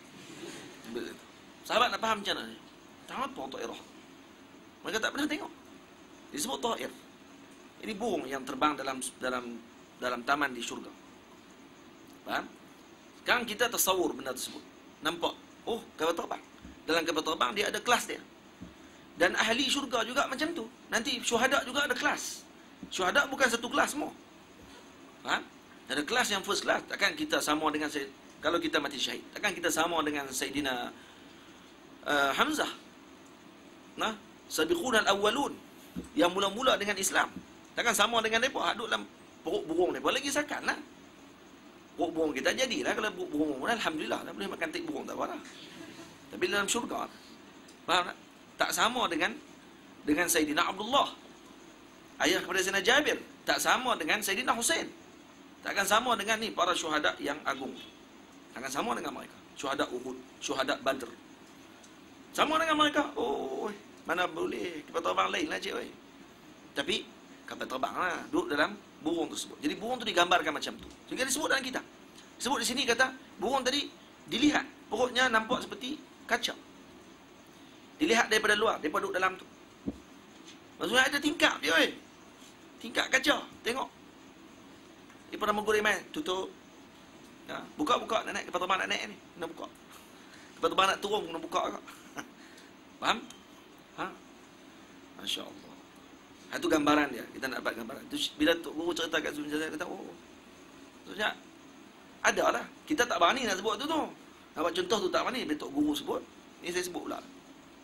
Sahabat nak faham macam mana? Tak apa ta'irah. Mereka tak pernah tengok. Disebut ta'ir. Ini burung yang terbang dalam dalam dalam taman di syurga. Faham? Sekarang kita tasawur benda tersebut. Nampak, oh, kapal terbang. Dalam kapal terbang dia ada kelas dia. Dan ahli syurga juga macam tu. Nanti syuhada juga ada kelas. Syuhada bukan satu kelas semua. Faham? Ada kelas yang first class. Takkan kita sama dengan Sayyid, kalau kita mati syahid. Takkan kita sama dengan Sayyidina uh, Hamzah. Nah, sabiqun al-awwalun yang mula-mula dengan Islam. Takkan sama dengan mereka. Duduk dalam perut burung mereka. Lagi sakan lah. Perut burung kita jadilah. Kalau perut burung, alhamdulillah. Dah boleh makan tik burung, tak apa lah. Tapi dalam syurga, faham tak? Tak sama dengan dengan Sayyidina Abdullah, ayah kepada Sayyidina Jabir. Tak sama dengan Sayyidina Husain. Takkan sama dengan ni para syuhada yang agung. Takkan sama dengan mereka. Syuhada Uhud, syuhada Badr. Sama dengan mereka. Oh, mana boleh. Kapal terbang lain lah cik. Oi. Tapi kapal terbang lah. Duduk dalam burung tersebut. Jadi burung tu digambarkan macam tu. Sehingga disebut dalam kitab. Disebut di sini kata, burung tadi dilihat. Perutnya nampak seperti kaca. Dilihat daripada luar, daripada duduk dalam tu. Maksudnya ada tingkap dia, oi. Tingkap kaca, tengok. Dia pernah menggoreng main, tutup. Ya, buka-buka, nak naik kapal terbang nak naik ni, nak buka. Kapal terbang nak turun, nak buka kak. Faham? Ha? Masya-Allah. Ha, itu gambaran dia, kita nak dapat gambaran. Tu bila Tok Guru cerita kat Sunjaya, saya kata, oh. Maksudnya ada lah. Kita tak berani nak sebut tu tu. Nak buat contoh tu tak berani, bila Tok Guru sebut, ni saya sebut pula.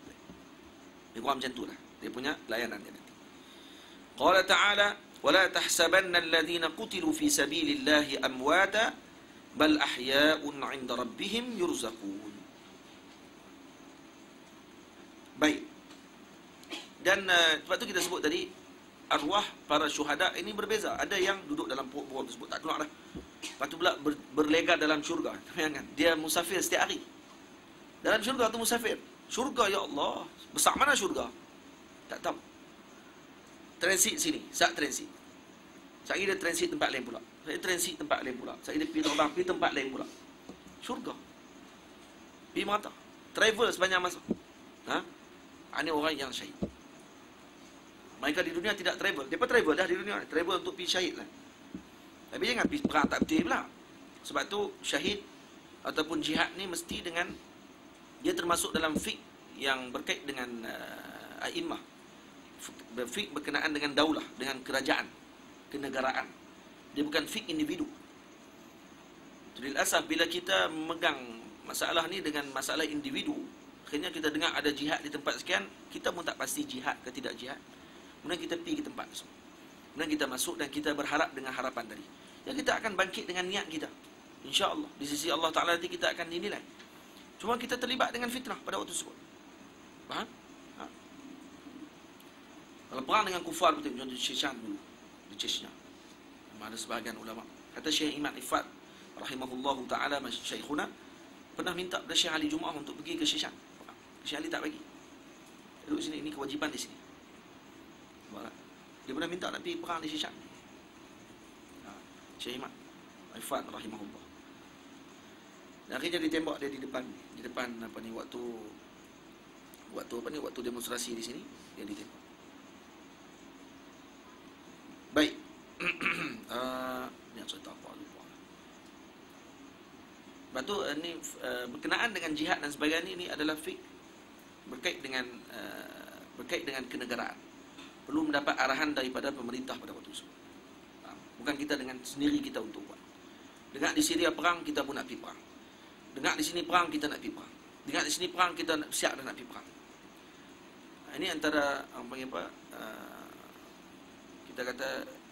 Dia kurang macam tu lah. Dia punya layanan dia nanti. Qala ta'ala, وَلَا تَحْسَبَنَّ الَّذِينَ قُتِلُوا فِي سَبِيلِ اللَّهِ أَمْوَاتًا بَلْ أَحْيَاءٌ عِنْدَ رَبِّهِمْ يُرْزَقُونَ. Baik. Dan uh, sebab tu kita sebut tadi, arwah para syuhada ini berbeza. Ada yang duduk dalam perut-perut tersebut, tak keluar dah. Lepas tu pula ber, berlega dalam syurga. Dia musafir setiap hari. Dalam syurga tu musafir. Syurga, ya Allah. Besar mana syurga? Tak tahu. Transit sini. Saat transit. Saat ini dia transit tempat lain pula. Saya transit tempat lain pula. Saya dia pergi terbang, pergi tempat lain pula. Syurga. Pergi merata. Travel sepanjang masa. Ha? Ini orang yang syahid. Mereka di dunia tidak travel. Mereka travel dah di dunia. Travel untuk pergi syahid lah. Tapi jangan pergi perang tak betul pula. Sebab tu syahid ataupun jihad ni mesti dengan, dia termasuk dalam fiqh yang berkait dengan uh, a'immah. Fiqh berkenaan dengan daulah, dengan kerajaan, kenegaraan. Dia bukan fiqh individu. Jadi asal bila kita memegang masalah ni dengan masalah individu, akhirnya kita dengar ada jihad di tempat sekian, kita pun tak pasti jihad ke tidak jihad. Kemudian kita pergi ke tempat tersebut. Kemudian kita masuk dan kita berharap dengan harapan tadi. Dan kita akan bangkit dengan niat kita. InsyaAllah di sisi Allah Ta'ala nanti kita akan dinilai. Cuma kita terlibat dengan fitnah pada waktu tersebut. Faham? Ha? Kalau perang dengan kufar, betul contoh Shishan dulu di Chechnya, ada sebahagian ulama kata Syekh Iman Ifat rahimahullahu ta'ala, Syekhuna pernah minta pada Syekh Ali Jumaah untuk pergi ke Shishan. Syekh Ali tak bagi. Duduk sini, ini kewajipan di sini. Dia pernah minta nak pergi perang di Shishan. Ha, Syekh Iman Ifat rahimahullah. Dan akhirnya ditembak dia di depan, di depan apa ni, waktu waktu apa ni, waktu demonstrasi di sini dia ditembak. Baik. uh, yang saya tak apa lupa. Lepas tu ini uh, berkenaan dengan jihad dan sebagainya, ini adalah fik berkait dengan uh, berkait dengan kenegaraan. Perlu mendapat arahan daripada pemerintah pada waktu itu. Uh, bukan kita dengan sendiri kita untuk buat. Dengar di Syria perang, kita pun nak pergi perang. Dengar di sini perang, kita nak pergi perang. Dengar di sini perang, kita nak siap dah nak pergi perang. Uh, ini antara apa panggil apa? Uh, kita kata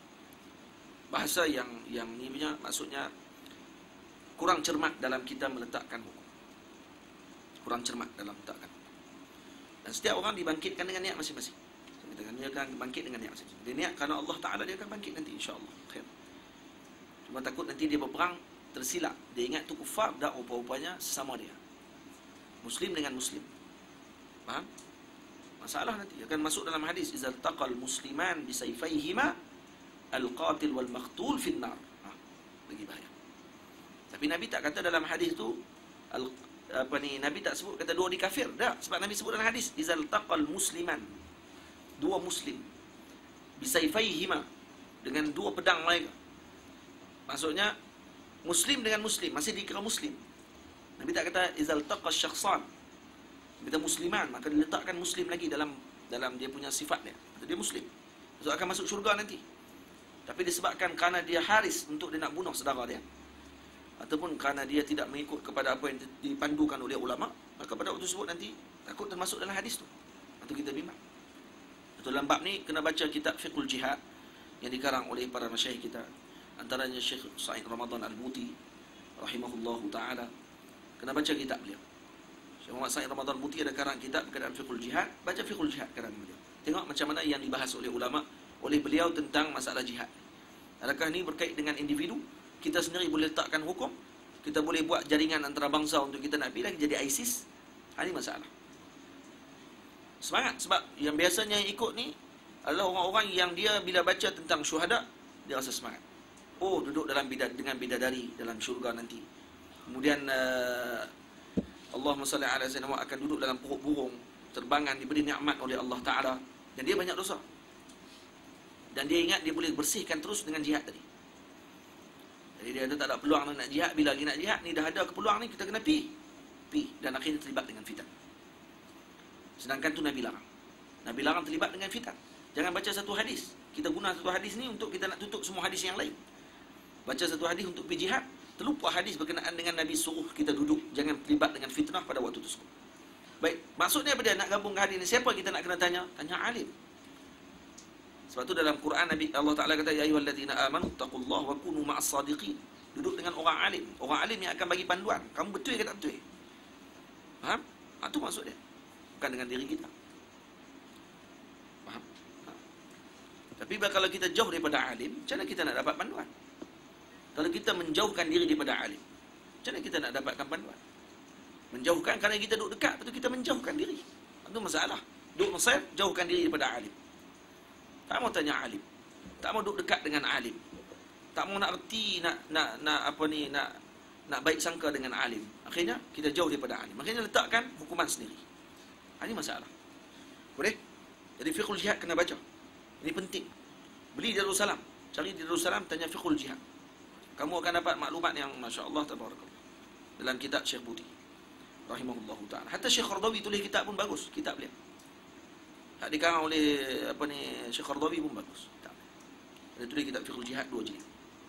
bahasa yang yang ni punya maksudnya kurang cermat dalam kita meletakkan hukum. Kurang cermat dalam meletakkan hukum. Dan setiap orang dibangkitkan dengan niat masing-masing. Kita kan dia akan bangkit dengan niat masing-masing. Dia niat kerana Allah Taala, dia akan bangkit nanti insya-Allah. Khair. Cuma takut nanti dia berperang tersilap. Dia ingat tu kufar, dak rupa-rupanya sesama dia. Muslim dengan muslim. Faham? Masalah nanti akan masuk dalam hadis, izal taqal musliman bisayfayhima al-qatil wal maqtul fin nar. Ha, lagi bahaya. Tapi Nabi tak kata dalam hadis tu al, apa ni, Nabi tak sebut kata dua di kafir. Tak, sebab Nabi sebut dalam hadis izal taqal musliman, dua muslim, bisayfayhima, dengan dua pedang mereka. Maksudnya muslim dengan muslim masih dikira muslim. Nabi tak kata izal taqal syakhsan, kita musliman, maka diletakkan muslim lagi dalam dalam dia punya sifat dia. Dia muslim, so akan masuk syurga nanti. Tapi disebabkan kerana dia haris untuk dia nak bunuh saudara dia, ataupun kerana dia tidak mengikut kepada apa yang dipandukan oleh ulama, maka pada waktu tersebut nanti takut termasuk dalam hadis tu. Atau kita bimbang. Atau dalam bab ni kena baca kitab Fiqhul Jihad yang dikarang oleh para masyayikh kita, antaranya Syekh Sa'id Ramadan Al-Buti rahimahullahu ta'ala. Kena baca kitab beliau. Syekh Muhammad Sa'id Ramadan Al-Buti ada karang kitab berkaitan Fiqhul Jihad. Baca Fiqhul Jihad karang beliau. Tengok macam mana yang dibahas oleh ulama, oleh beliau tentang masalah jihad. Adakah ini berkait dengan individu? Kita sendiri boleh letakkan hukum, kita boleh buat jaringan antara bangsa untuk kita nak pergi lagi jadi ISIS. Ini masalah. Semangat, sebab yang biasanya yang ikut ni adalah orang-orang yang dia bila baca tentang syuhada, dia rasa semangat. Oh, duduk dalam bidad dengan bidadari dalam syurga nanti. Kemudian uh, Allahumma salli ala sayyidina akan duduk dalam perut burung, terbangan, diberi nikmat oleh Allah Ta'ala. Dan dia banyak dosa. Dan dia ingat dia boleh bersihkan terus dengan jihad tadi. Jadi dia ada tak ada peluang nak jihad. Bila lagi nak jihad ni dah ada kepeluang ni, kita kena pi. Pi. Dan akhirnya terlibat dengan fitan. Sedangkan tu Nabi larang. Nabi larang terlibat dengan fitan. Jangan baca satu hadis. Kita guna satu hadis ni untuk kita nak tutup semua hadis yang lain. Baca satu hadis untuk pi jihad, terlupa hadis berkenaan dengan Nabi suruh kita duduk, jangan terlibat dengan fitnah pada waktu tersebut. Baik, maksudnya apa dia nak gabung ke hadis ni? Siapa kita nak kena tanya? Tanya alim. Sebab tu dalam Quran Nabi Allah Taala kata ya ayyuhallazina amanu taqullaha wa kunu ma'as sadiqin. Duduk dengan orang alim. Orang alim yang akan bagi panduan. Kamu betul ke tak betul? Faham? Ha, tu maksud dia. Bukan dengan diri kita. Faham? Ha. Tapi kalau kita jauh daripada alim, macam mana kita nak dapat panduan? Kalau kita menjauhkan diri daripada alim, macam mana kita nak dapatkan panduan? Menjauhkan kerana kita duduk dekat, betul kita menjauhkan diri. Itu masalah. Duduk mesir, jauhkan diri daripada alim. Tak mau tanya alim. Tak mau duduk dekat dengan alim. Tak mau nak erti, nak nak nak apa ni, nak nak baik sangka dengan alim. Akhirnya kita jauh daripada alim. Akhirnya letakkan hukuman sendiri. Ini masalah. Boleh? Jadi fiqhul jihad kena baca. Ini penting. Beli di Darussalam. Cari di Darussalam, tanya fiqhul jihad. Kamu akan dapat maklumat yang masya-Allah tabarakallah. Dalam kitab Syekh Buti rahimahullahu taala. Hatta Syekh Qardawi tulis kitab pun bagus, kitab dia. Tak dikarang oleh apa ni Syekh Qardawi pun bagus. Tak. Dia tulis kitab Fiqhul Jihad dua jilid.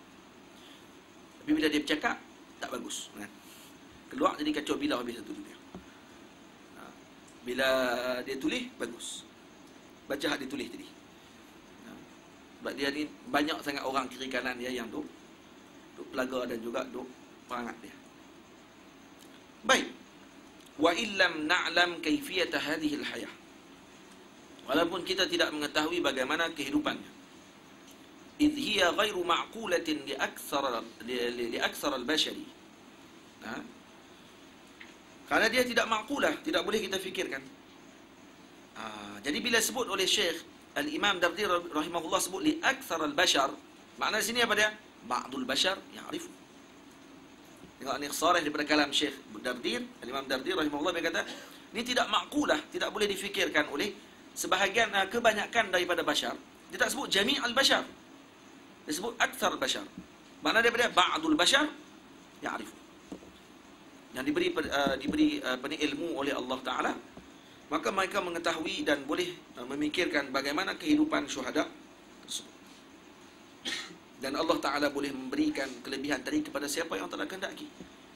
Tapi bila dia bercakap tak bagus, kan? Keluar jadi kacau bilau habis satu dunia. Ha. Bila dia tulis bagus. Baca hak dia tulis tadi. Ha. Sebab dia ni banyak sangat orang kiri kanan dia yang duk duk pelaga dan juga duk perangat dia. Baik. Wa illam na'lam kaifiyata hadhihi al-hayah. Walaupun kita tidak mengetahui bagaimana kehidupannya. Idh hiya ghairu ma'qulatin li aktsar li aktsar al-bashari. Ha? Karena dia tidak ma'qulah, tidak boleh kita fikirkan. Ha, jadi bila sebut oleh Syekh Al-Imam Dardir rahimahullah sebut li aktsar al-bashar, makna di sini apa dia? Ba'dul bashar ya'rifu. Tengok ni ikhsarah daripada kalam Syekh Dardir, Al-Imam Dardir rahimahullah, dia kata, ini tidak ma'qulah, tidak boleh difikirkan oleh sebahagian, kebanyakan daripada bashar. Dia tak sebut jami' al-bashar. Dia sebut aktsar al-bashar. Makna daripada ba'dul bashar ya'rifu. Yang diberi uh, diberi uh, ilmu oleh Allah Ta'ala, maka mereka mengetahui dan boleh uh, memikirkan bagaimana kehidupan syuhada tersebut. Dan Allah Ta'ala boleh memberikan kelebihan tadi kepada siapa yang telah kehendaki.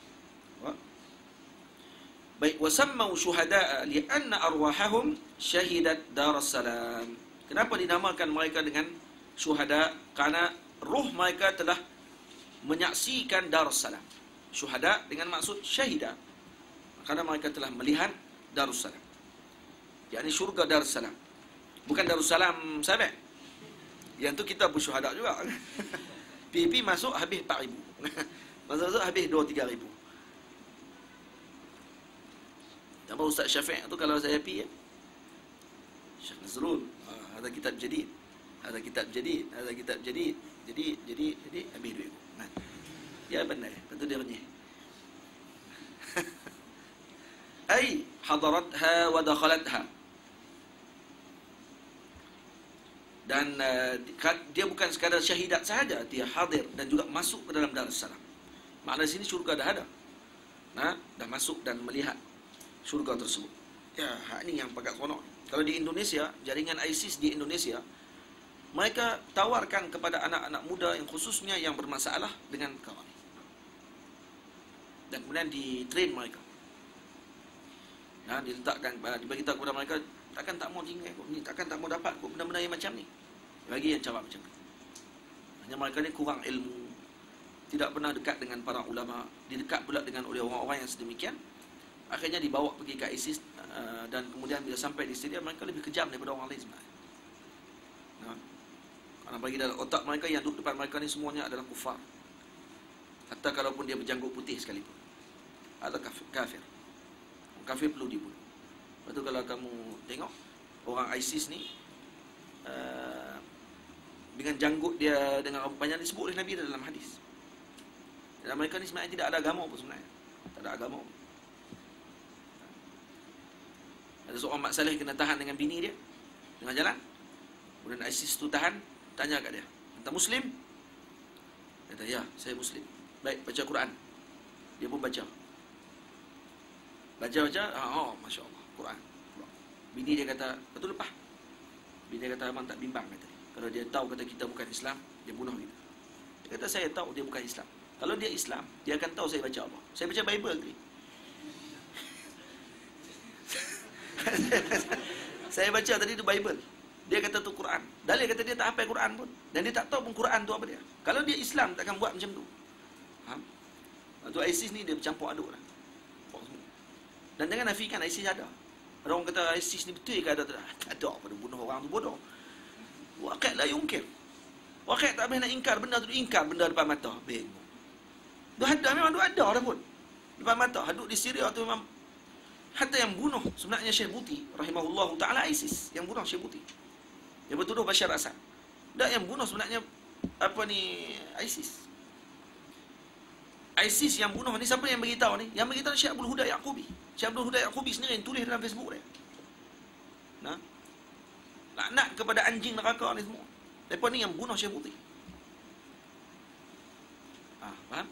Baik, wasammau syuhada'a li'anna arwahahum syahidat darussalam. Kenapa dinamakan mereka dengan syuhada? Karena ruh mereka telah menyaksikan darussalam. Syuhada dengan maksud syahida, karena mereka telah melihat darussalam, yakni syurga darussalam. Bukan darussalam sahabat. Yang tu kita bersyuhada juga. P P masuk habis empat ribu. Masuk-masuk habis dua tiga ribu. Tambah Ustaz Syafiq tu kalau saya pi ya. Syekh Nazrul, ah, ada kitab jadid. Ada kitab jadid, ada kitab jadid. Jadi jadi jadi habis duit. Nah. Ya benar, betul dia punya. Ai hadaratha wa dakhalatha. Dan uh, dia bukan sekadar syahidat sahaja, dia hadir dan juga masuk ke dalam darussalam. Makna sini syurga dah ada. Nah, dah masuk dan melihat syurga tersebut. Ya, hak ni yang pakat seronok. Kalau di Indonesia, jaringan ISIS di Indonesia, mereka tawarkan kepada anak-anak muda yang khususnya yang bermasalah dengan kawan. Dan kemudian di-train mereka. Nah, diletakkan, dibagi tahu kepada mereka, takkan tak mau tinggal kok, ni takkan tak mau dapat kok benda-benda yang macam ni. Bagi yang cakap macam ni. Hanya mereka ni kurang ilmu, tidak pernah dekat dengan para ulama, didekat pula dengan oleh orang-orang yang sedemikian. Akhirnya dibawa pergi ke ISIS, uh, dan kemudian bila sampai di sini mereka lebih kejam daripada orang lain sebenarnya. Nah, karena bagi dalam otak mereka yang duduk depan mereka ni semuanya adalah kufar. Hatta kalaupun dia berjanggut putih sekalipun, atau kafir, kafir. Kafir perlu dibunuh. Lepas tu kalau kamu tengok orang ISIS ni, uh, dengan janggut dia, dengan rambut panjang, disebut oleh Nabi dalam hadis. Dan mereka ni sebenarnya tidak ada agama pun sebenarnya. Tak ada agama pun. Ada seorang mak saleh kena tahan dengan bini dia tengah jalan. Kemudian ISIS tu tahan, tanya kat dia, "Anta Muslim?" Dia kata, "Ya, saya Muslim." "Baik, baca Quran." Dia pun baca. Baca-baca, oh, Masya Allah, Quran. Bini dia kata, "Betul lepas." Bini dia kata, "Abang tak bimbang," kata dia. "Kalau dia tahu kata kita bukan Islam, dia bunuh kita." Dia kata, "Saya tahu dia bukan Islam. Kalau dia Islam, dia akan tahu saya baca apa. Saya baca Bible tadi." Saya baca tadi itu Bible. Dia kata tu Quran. Dalil kata dia tak hafal Quran pun. Dan dia tak tahu pun Quran tu apa dia. Kalau dia Islam takkan buat macam tu. Ha? Tu ISIS ni dia bercampur aduk lah. Dan jangan nafikan ISIS ada. Ada orang kata ISIS ni betul ke ada? Tak ada pada bunuh orang tu bodoh. Waqi' la yungkir. Waqi' tak boleh nak ingkar benda tu, ingkar benda depan mata. Bingung. Dia ada, memang dia ada dah pun. Depan mata, hadut di Syria tu memang. Hatta yang bunuh sebenarnya Syekh Buti rahimahullahu ta'ala ISIS. Yang bunuh Syekh Buti. Yang bertuduh Bashar Assad. Dan yang bunuh sebenarnya apa ni ISIS. ISIS yang bunuh ni siapa yang beritahu ni? Yang beritahu Syekh Abdul Huda Yaqubi. Syekh Abdul Huda Yaqubi sendiri yang tulis dalam Facebook dia. Nah. Laknat kepada anjing neraka ni semua. Depa ni yang bunuh Syekh Buti. Ah, faham?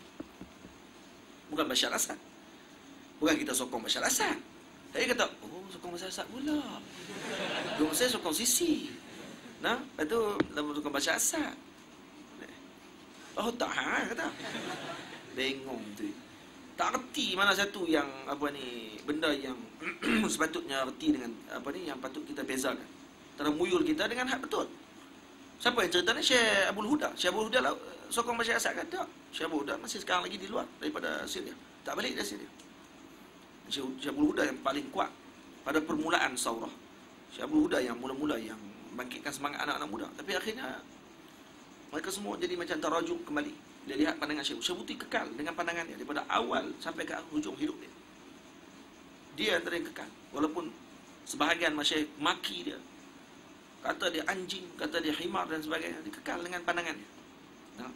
Bukan Bashar Assad. Bukan kita sokong Bashar Assad. Saya kata, oh, sokong Bashar Assad pula. Dulu saya sokong Sisi. Nah, itu lama sokong Bashar Assad. Oh, tak, ha, kata. Bengong tu. Tak reti mana satu yang apa ni, benda yang sepatutnya reti dengan apa ni, yang patut kita bezakan antara muyul kita dengan hak betul. Siapa yang cerita ni? Syekh Abdul Huda. Syekh Abdul Huda sokong Bashar Assad kan? Tak. Syabul Huda masih sekarang lagi di luar daripada Syria. Tak balik dari Syria. Syabul Huda yang paling kuat pada permulaan Saurah. Syabul Huda yang mula-mula yang bangkitkan semangat anak-anak muda. Tapi akhirnya mereka semua jadi macam terajuk kembali. Dia lihat pandangan Syabul. Syabul kekal dengan pandangannya daripada awal sampai ke hujung hidup dia. Dia antara yang kekal. Walaupun sebahagian masyayikh maki dia, kata dia anjing, kata dia himar dan sebagainya, dia kekal dengan pandangannya. Nah.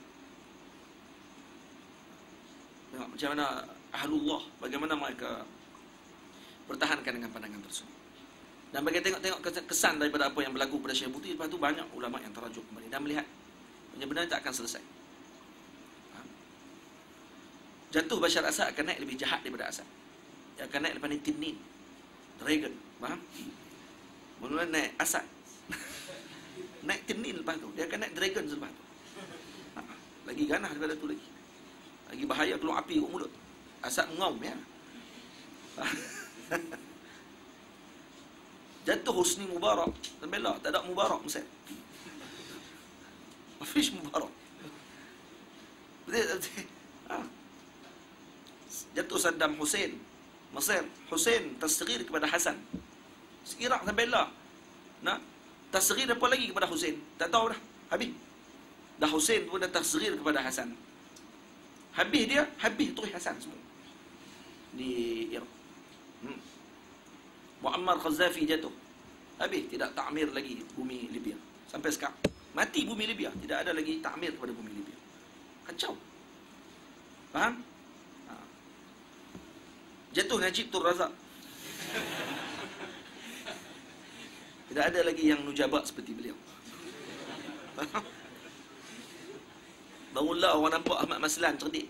Tengok macam mana Ahlullah, bagaimana mereka pertahankan dengan pandangan tersebut. Dan bagi tengok-tengok kesan daripada apa yang berlaku pada Syekh Buti, lepas tu banyak ulama yang terajuk kembali dan melihat benar-benar tak akan selesai. Jatuh Bashar Assad akan naik lebih jahat daripada Assad. Dia akan naik lepas ni Tinin, Dragon, faham? Mula naik Assad, naik Tinin lepas tu, dia akan naik Dragon selepas tu. Lagi ganas daripada tu lagi. Lagi bahaya keluar api kat mulut. Assad ngaum ya. Jatuh Husni Mubarak, Tambela, tak ada Mubarak Mesir. Hafiz Mubarak. Betul betul. Ha. Jatuh Saddam Hussein, Mesir. Hussein tasghir kepada Hasan. Iraq Tambela. Nah, tasghir apa lagi kepada Hussein? Tak tahu dah. Habis. Dah Hussein pun dah tasghir kepada Hasan. Habis dia, habis terus Hasan semua. Di Iraq. Hmm. Muammar Qaddafi jatuh. Habis tidak takmir lagi bumi Libya. Sampai sekarang. Mati bumi Libya. Tidak ada lagi takmir kepada bumi Libya. Kacau. Faham? Ha. Jatuh Najib Tur Razak. Tidak ada lagi yang nujabat seperti beliau. Faham? Barulah orang nampak Ahmad Maslan cerdik.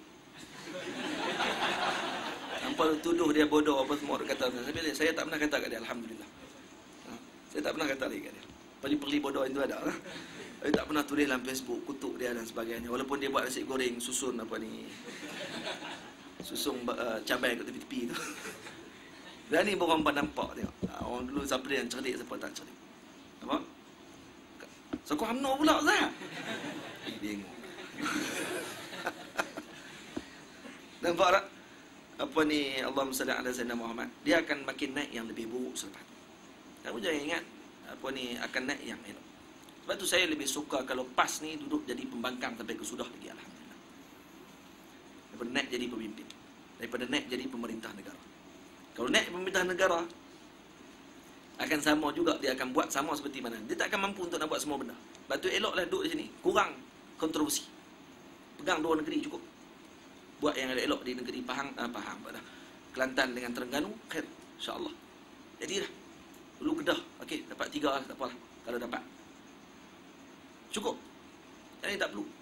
Nampak tuduh dia bodoh apa semua dia kata. Tapi saya tak pernah kata kat dia alhamdulillah. Ha? Saya tak pernah kata lagi kat dia. Perli-perli bodoh itu ada. Saya tak pernah tulis dalam Facebook kutuk dia dan sebagainya. Walaupun dia buat nasi goreng susun apa ni. Susun uh, cabai kat tepi-tepi tu. Dan ni orang pun nampak tengok. Ha, orang dulu siapa dia yang cerdik, siapa tak cerdik. Apa? Sokong U M N O pula Ustaz. Eh, bingung. Nampak tak? Apa ni, Allahumma salli ala sayyidina Muhammad, dia akan makin naik yang lebih buruk selepas tu. Kamu jangan ingat apa ni akan naik yang elok. Sebab tu saya lebih suka kalau PAS ni duduk jadi pembangkang sampai ke sudah lagi, alhamdulillah. Daripada naik jadi pemimpin, daripada naik jadi pemerintah negara. Kalau naik pemerintah negara akan sama juga, dia akan buat sama seperti mana. Dia tak akan mampu untuk nak buat semua benda. Sebab tu eloklah duduk di sini, kurang kontroversi. Pegang dua negeri cukup. Buat yang elok di negeri Pahang, ah, Pahang dah. Kelantan dengan Terengganu, khair, insya-Allah. Jadi dah. Dulu Kedah, okey, dapat tiga lah, tak apalah kalau dapat. Cukup. Jadi tak perlu.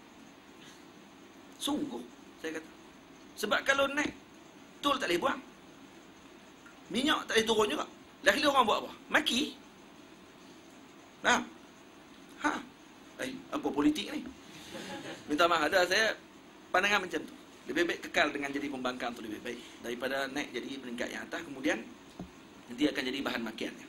Sungguh saya kata. Sebab kalau naik tol tak boleh buang. Minyak tak boleh turun juga. Lagi orang buat apa? Maki. Nah. Ha. Eh, apa politik ni? Minta maaf, ada saya pandangan macam tu. Lebih baik kekal dengan jadi pembangkang tu lebih baik daripada naik jadi peringkat yang atas kemudian nanti akan jadi bahan makiannya.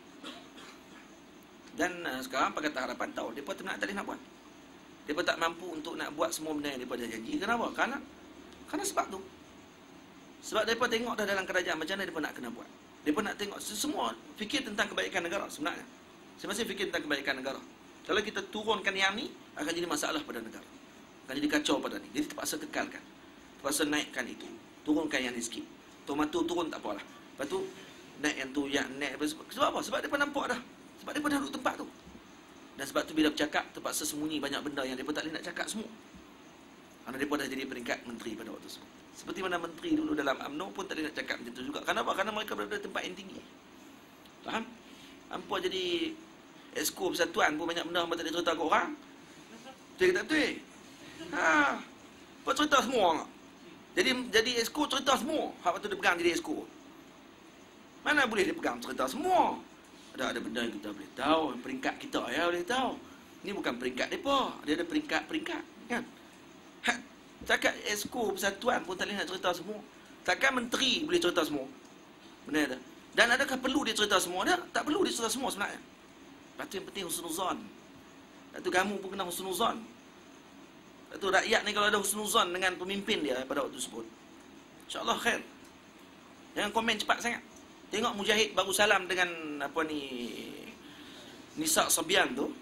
Dan uh, sekarang Pakatan Harapan tahu depa tak nak tak nak buat. Depa tak mampu untuk nak buat semua benda yang depa dah janji. Kenapa? Karena karena sebab tu. Sebab depa tengok dah dalam kerajaan macam mana depa nak kena buat. Depa nak tengok semua fikir tentang kebaikan negara sebenarnya. Saya masih fikir tentang kebaikan negara. Kalau kita turunkan yang ni akan jadi masalah pada negara. Akan jadi kacau pada ni. Jadi terpaksa kekalkan. Terpaksa naikkan itu. Turunkan yang ni sikit. Tomato turun tak apalah. Lepas tu naik yang tu, yang naik. Sebab apa? Sebab mereka nampak dah. Sebab mereka dah duduk tempat tu. Dan sebab tu bila bercakap, terpaksa sembunyi banyak benda yang mereka tak boleh nak cakap semua. Kerana mereka dah jadi peringkat menteri pada waktu itu. Seperti mana menteri dulu dalam U M N O pun tak boleh nak cakap macam tu juga. Kenapa? Kerana mereka berada di tempat yang tinggi. Faham? Hampa jadi Esko Persatuan pun banyak benda hampa tak boleh cerita ke orang. Betul ke tak betul? Ha. Apa cerita semua orang? Jadi jadi Esko cerita semua. Hak waktu dia pegang jadi Esko. Mana boleh dia pegang cerita semua? Ada ada benda yang kita boleh tahu, peringkat kita ya boleh tahu. Ini bukan peringkat depa, dia ada peringkat-peringkat, kan? Ha, cakap Esko Persatuan pun tak boleh nak cerita semua. Takkan menteri boleh cerita semua. Benar tak? Dan adakah perlu dia cerita semua? Dia tak perlu dia cerita semua sebenarnya. Lepas tu yang penting husnuzan. Lepas tu kamu pun kena husnuzan. Itu rakyat ni kalau ada husnuzan dengan pemimpin dia pada waktu tersebut, insya-Allah khair. Jangan komen cepat sangat. Tengok Mujahid baru salam dengan apa ni Nisa Sabian tu.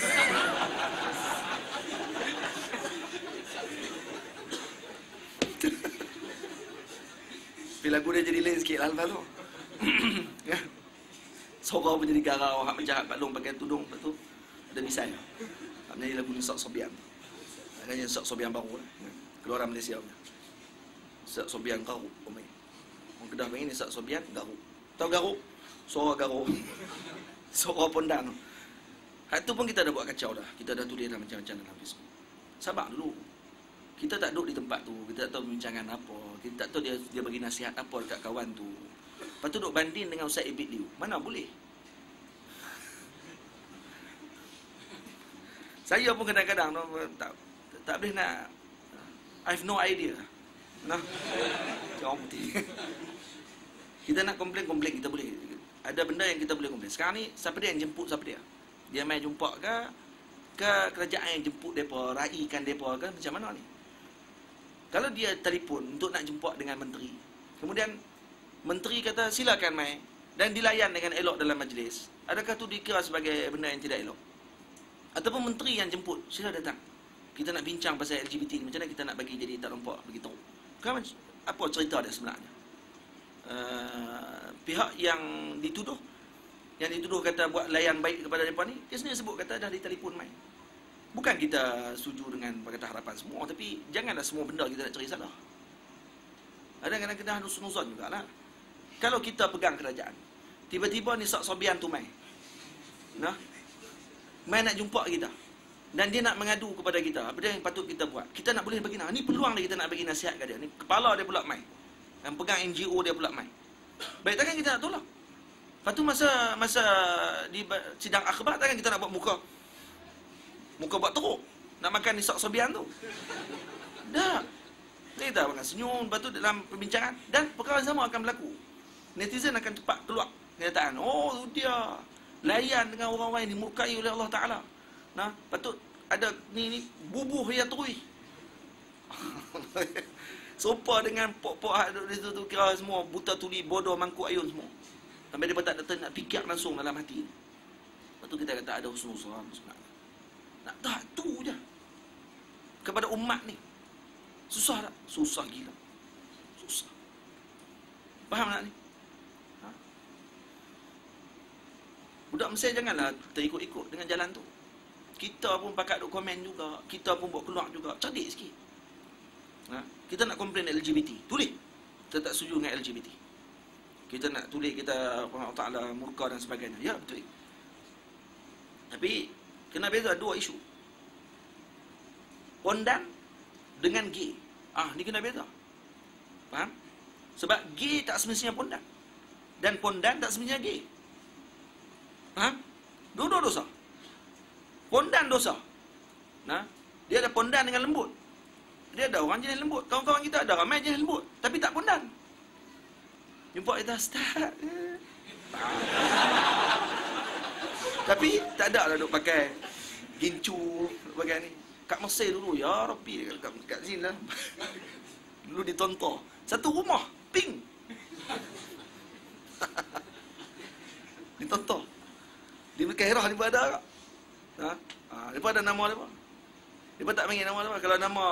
Tapi lagu dia jadi lain sikit lah lepas tu. Ya. Suara pun jadi garau, hak menjahat Pak Long pakai tudung, lepas tu ada misal. Hak menyanyi lagu Nisa Sabian. Maknanya Nisa Sabian baru lah. Keluaran Malaysia punya. Nisa Sabian garuk. Orang Kedah panggil Nisa Sabian garuk. Tahu garuk? Suara garuk. Suara pondan. Hak tu pun kita dah buat kacau dah. Kita dah tulis dah macam-macam dalam Facebook. Sabar dulu. Kita tak duduk di tempat tu, kita tak tahu bincangan apa, kita tak tahu dia dia bagi nasihat apa dekat kawan tu. Lepas tu duduk banding dengan Ustaz Ibit Liu. Mana boleh? Saya pun kadang-kadang no, tak tak boleh nak, I have no idea. Nah. Orang putih. Kita nak komplain-komplain kita boleh. Ada benda yang kita boleh komplain. Sekarang ni siapa dia yang jemput siapa dia? Dia main jumpa ke ke kerajaan yang jemput depa, raikan depa ke macam mana ni? Kalau dia telefon untuk nak jumpa dengan menteri, kemudian menteri kata silakan mai dan dilayan dengan elok dalam majlis, adakah tu dikira sebagai benda yang tidak elok? Ataupun menteri yang jemput, sila datang, kita nak bincang pasal L G B T ni, macam mana kita nak bagi jadi tak nampak begitu? Kan apa cerita dia sebenarnya? Uh, pihak yang dituduh, yang dituduh kata buat layan baik kepada mereka ni, dia sendiri sebut kata dah ditelefon mai. Bukan kita setuju dengan Pakatan Harapan semua, tapi janganlah semua benda kita nak cari salah. Ada kadang-kadang husnuzan jugalah. Kalau kita pegang kerajaan, tiba-tiba ni Sak Sobian tu mai. Nah. Mai nak jumpa kita. Dan dia nak mengadu kepada kita, apa dia yang patut kita buat. Kita nak boleh bagi nak. Ni peluang dia kita nak bagi nasihat ke dia. Ni kepala dia pula mai. Yang pegang N G O dia pula mai. Baik, takkan kita nak tolak. Lepas tu masa masa di sidang akhbar, takkan kita nak buat muka muka buat teruk nak makan Nisa Sobian tu. Dah. Kita akan senyum, lepas tu dalam perbincangan, dan perkara sama akan berlaku. Netizen akan cepat keluar kenyataan, oh dia layan dengan orang-orang yang dimurkai oleh Allah Ta'ala. Nah, patut ada ni ni bubuh ya terui. Serupa dengan pok-pok hak duduk di situ tu, kira semua buta tuli, bodoh, mangkuk ayun semua. Sampai dia tak nak fikir langsung dalam hati. Lepas tu kita kata ada husnuzan sebenarnya. Nak tak tu je. Kepada umat ni. Susah tak? Susah gila. Susah. Faham tak ni? Ha? Budak Mesir janganlah terikut-ikut dengan jalan tu. Kita pun pakat duk komen juga. Kita pun buat keluar juga. Cerdik sikit. Ha? Kita nak komplain L G B T. Tulis. Kita tak setuju dengan L G B T. Kita nak tulis kita Allah Ta'ala murka dan sebagainya. Ya, betul. Tapi kena beza dua isu. Pondan dengan gay. Ah, ni kena beza. Faham? Sebab gay tak semestinya pondan. Dan pondan tak semestinya gay. Faham? Dua-dua dosa. Pondan dosa. Nah, dia ada pondan dengan lembut. Dia ada orang jenis lembut. Kawan-kawan kita ada ramai jenis lembut, tapi tak pondan. Jumpa kita, Ustaz. Tapi tak ada lah duk pakai gincu, duk pakai ni. Kat Mesir dulu, ya Rabbi, kat, kat sini lah. Dulu ditonton. Satu rumah, pink. Ditonton. Di Kairah ni pun ada tak? Ha? Ha, dia ada nama dia pun. Dia pun tak panggil nama dia. Kalau nama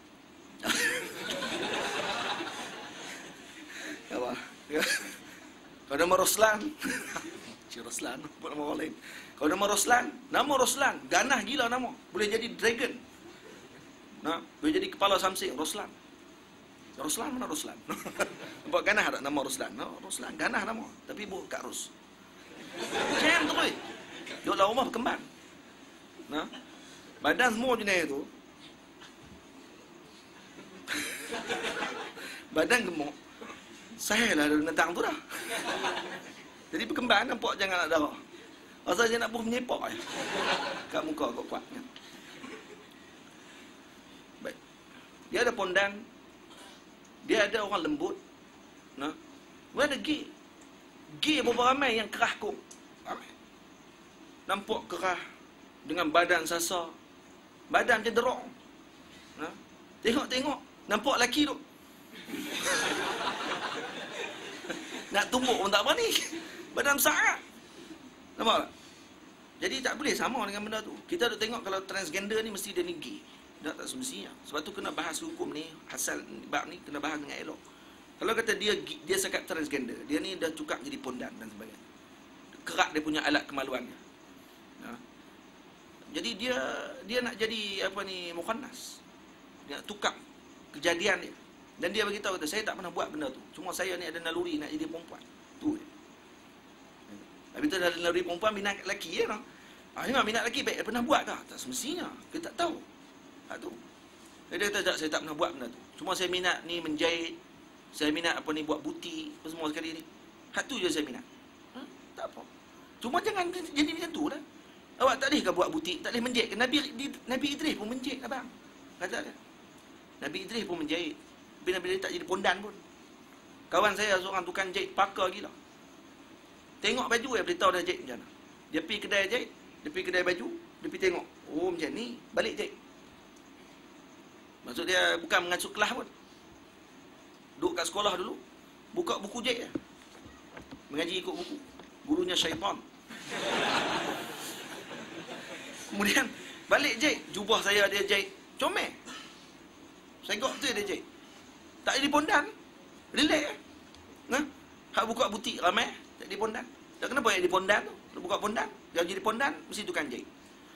apa? Kalau nama Roslan, Cik Roslan, buat nama orang lain. Kalau nama Roslan, nama Roslan, ganah gila nama. Boleh jadi dragon. Nah, boleh jadi kepala Samsing, Roslan. Roslan mana Roslan? Nampak ganah tak nama Roslan? No, Roslan, ganah nama. Tapi buat kat Ros. Macam tu boleh. Duduk dalam rumah berkembang. Nah, badan semua jenis tu. Badan gemuk. Saya lah dari netang tu dah. Jadi berkembang, nampak jangan nak darah. Asal je nak buh menyepak je. Kat muka kau kuat. Baik. Dia ada pondan. Dia ada orang lembut. Nah. Dia ada gay. Gay berapa ramai yang kerah kong. Ramai. Nampak kerah. Dengan badan sasa. Badan macam derong. Ha? Tengok-tengok, nampak lelaki tu. Nak tumbuk pun tak berani. Badan besar. Nampak tak? Jadi tak boleh sama dengan benda tu. Kita duk tengok kalau transgender ni mesti dia ni gay. Tak, tak semestinya. Sebab tu kena bahas hukum ni, asal bab ni kena bahas dengan elok. Kalau kata dia dia sekat transgender, dia ni dah cukak jadi pondan dan sebagainya. Kerak dia punya alat kemaluannya. Ha? Jadi dia dia nak jadi apa ni, mukhannas. Dia nak tukar kejadian dia. Dan dia beritahu kata, saya tak pernah buat benda tu. Cuma saya ni ada naluri nak jadi perempuan. Tu je. Habis tu ada naluri perempuan, minat lelaki ya, no? Ah, memang minat lelaki baik, pernah buat tak? Tak semestinya. Kita tak tahu. Tak tu. Dia kata, tak, saya tak pernah buat benda tu. Cuma saya minat ni menjahit. Saya minat apa ni, buat butik. Apa semua sekali ni. Hak tu je saya minat. Ha? Tak apa. Cuma jangan jadi macam tu lah. Awak tak boleh ke buat butik? Tak boleh menjahit. Nabi, Nabi Idris pun menjahit, abang. Kata dia. Nabi Idris pun menjahit. Tapi Nabi Idris tak jadi pondan pun. Kawan saya seorang tukang jahit pakar gila. Tengok baju dia beritahu dah jahit macam mana. Dia pergi kedai jahit, dia pergi kedai baju, dia pergi tengok. Oh macam ni, balik jahit. Maksud dia bukan mengasuh kelas pun. Duduk kat sekolah dulu, buka buku jahit dia. Mengaji ikut buku. Gurunya syaitan. Kemudian balik jahit, jubah saya dia jahit comel. Segok tu dia jahit. Tak jadi pondan. Relax eh. Nah, hak buka butik ramai tak jadi pondan. Tak kenapa yang jadi pondan tu? Kalau buka pondan, yang jadi pondan mesti tukang jahit.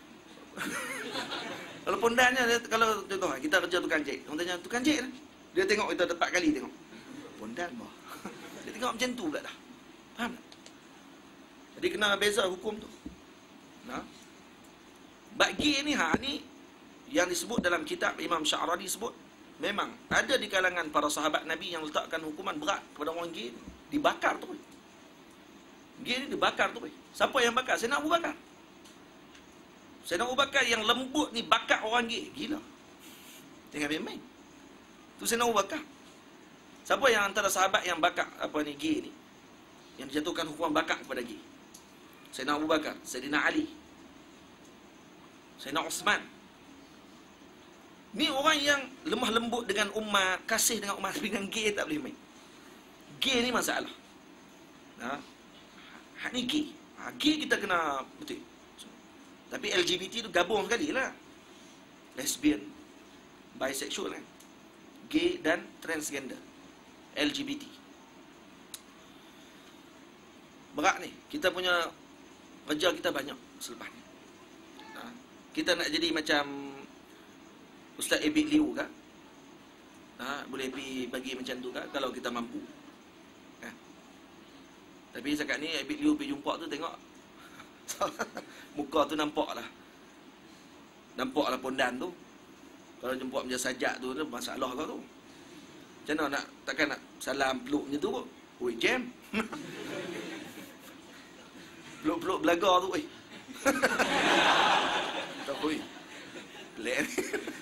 Kalau pondannya, kalau contoh kita kerja tukang jahit, orang tanya tukang jahit, dia tengok kita empat kali tengok. Pondan bah. Dia tengok macam tu pula dah. Faham tak? Jadi kena beza hukum tu. Nah. Bagi ni ha ni yang disebut dalam kitab Imam Sya'rani sebut, memang ada di kalangan para sahabat Nabi yang letakkan hukuman berat kepada orang gay, dibakar tu. Gay ni dibakar tu. Siapa yang bakar? Sayyidina Abu Bakar. Sayyidina Abu Bakar yang lembut ni bakar orang gay. Gila. Jangan main-main. Tu Sayyidina Abu Bakar. Siapa yang antara sahabat yang bakar apa ni gay ni? Yang dijatuhkan hukuman bakar kepada gay? Sayyidina Abu Bakar, Sayyidina Ali, Sayyidina Osman. Ni orang yang lemah lembut dengan umat, kasih dengan umat, tapi dengan gay tak boleh main. Gay ni masalah. Ha? Hak ni gay. Ha, gay kita kena betul. Tapi L G B T tu gabung sekali lah. Lesbian, bisexual kan. Gay dan transgender. L G B T. Berat ni. Kita punya kerja kita banyak selepas ni. Ha? Kita nak jadi macam Ustaz Ebit Liu kan? Ha, boleh pergi bagi macam tu kan kalau kita mampu. Ha? Tapi sekarang ni Ebit Liu pergi jumpa tu tengok muka tu nampak lah. Nampak lah pondan tu. Kalau jumpa macam sajak tu, tu masalah kau tu. Macam mana nak, takkan nak salam peluk macam tu kot. Oi jam. Peluk-peluk belaga tu oi. Tak oi. Pelik ni.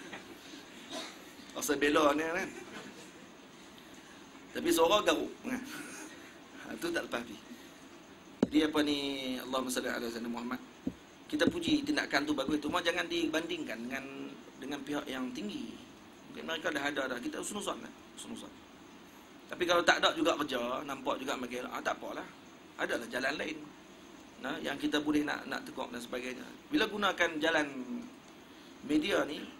Asal bela ni kan. Tapi seorang garuk. Ha, tu tak lepas pergi. Jadi apa ni, Allahumma salli ala sayyidina Muhammad. Kita puji tindakan tu bagus. Cuma jangan dibandingkan dengan dengan pihak yang tinggi. Mungkin mereka dah ada dah. Kita usun-usun lah. Usun-usun. Tapi kalau tak ada juga kerja, nampak juga makin, ah, tak apalah. Adalah jalan lain. Nah, yang kita boleh nak nak tegak dan sebagainya. Bila gunakan jalan media ni,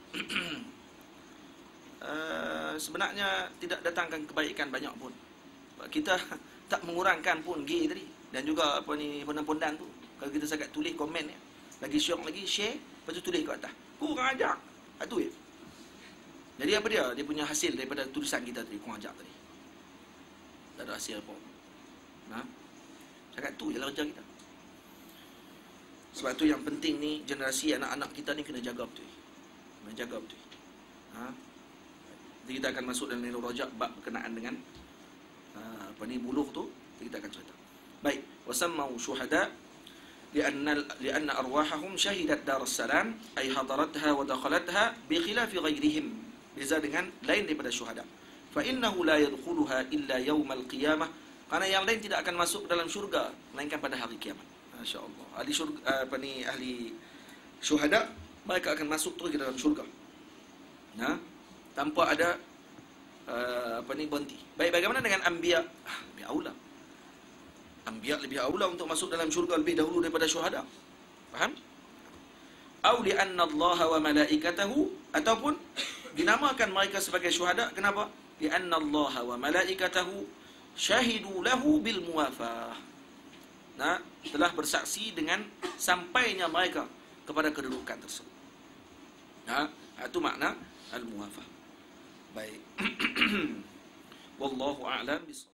uh, sebenarnya tidak datangkan kebaikan banyak pun. Kita tak mengurangkan pun gay tadi. Dan juga apa ni, pondan-pondan tu. Kalau kita sangat tulis komen ni, lagi syok lagi, share, lepas tu tulis kat atas. Kurang ajar. Itu ya. Jadi apa dia? Dia punya hasil daripada tulisan kita tadi, kurang ajar tadi. Tak ada hasil apa. Nah, sangat tu je lah kerja kita. Sebab tu yang penting ni, generasi anak-anak kita ni kena jaga betul. Kena jaga betul. Ha? Nanti kita akan masuk dalam Nailul Rajab bab berkenaan dengan uh, apa ni, buluh tu. Nanti kita akan cerita. Baik, wasammau syuhada lianna lianna arwahahum syahidat darus salam ay hadaratha wa dakhalatha bi khilafi ghairihim. Beza dengan lain daripada syuhada. Fa innahu la yadkhuluha illa yaumal qiyamah. Karena yang lain tidak akan masuk dalam syurga melainkan pada hari kiamat. Masya-Allah. Ahli syurga apa ni, ahli syuhada mereka akan masuk terus ke dalam syurga. Nah, tanpa ada uh, apa ni berhenti. Baik, bagaimana dengan anbiya? Ah, lebih aula. Anbiya lebih aula untuk masuk dalam syurga lebih dahulu daripada syuhada. Faham? Au li anna Allah wa malaikatahu, ataupun dinamakan mereka sebagai syuhada. Kenapa? Li anna Allah wa malaikatahu syahidu lahu bil muwafah. Nah, telah bersaksi dengan sampainya mereka kepada kedudukan tersebut. Nah, itu makna al-muwafah. Baik. Wallahu a'lam bis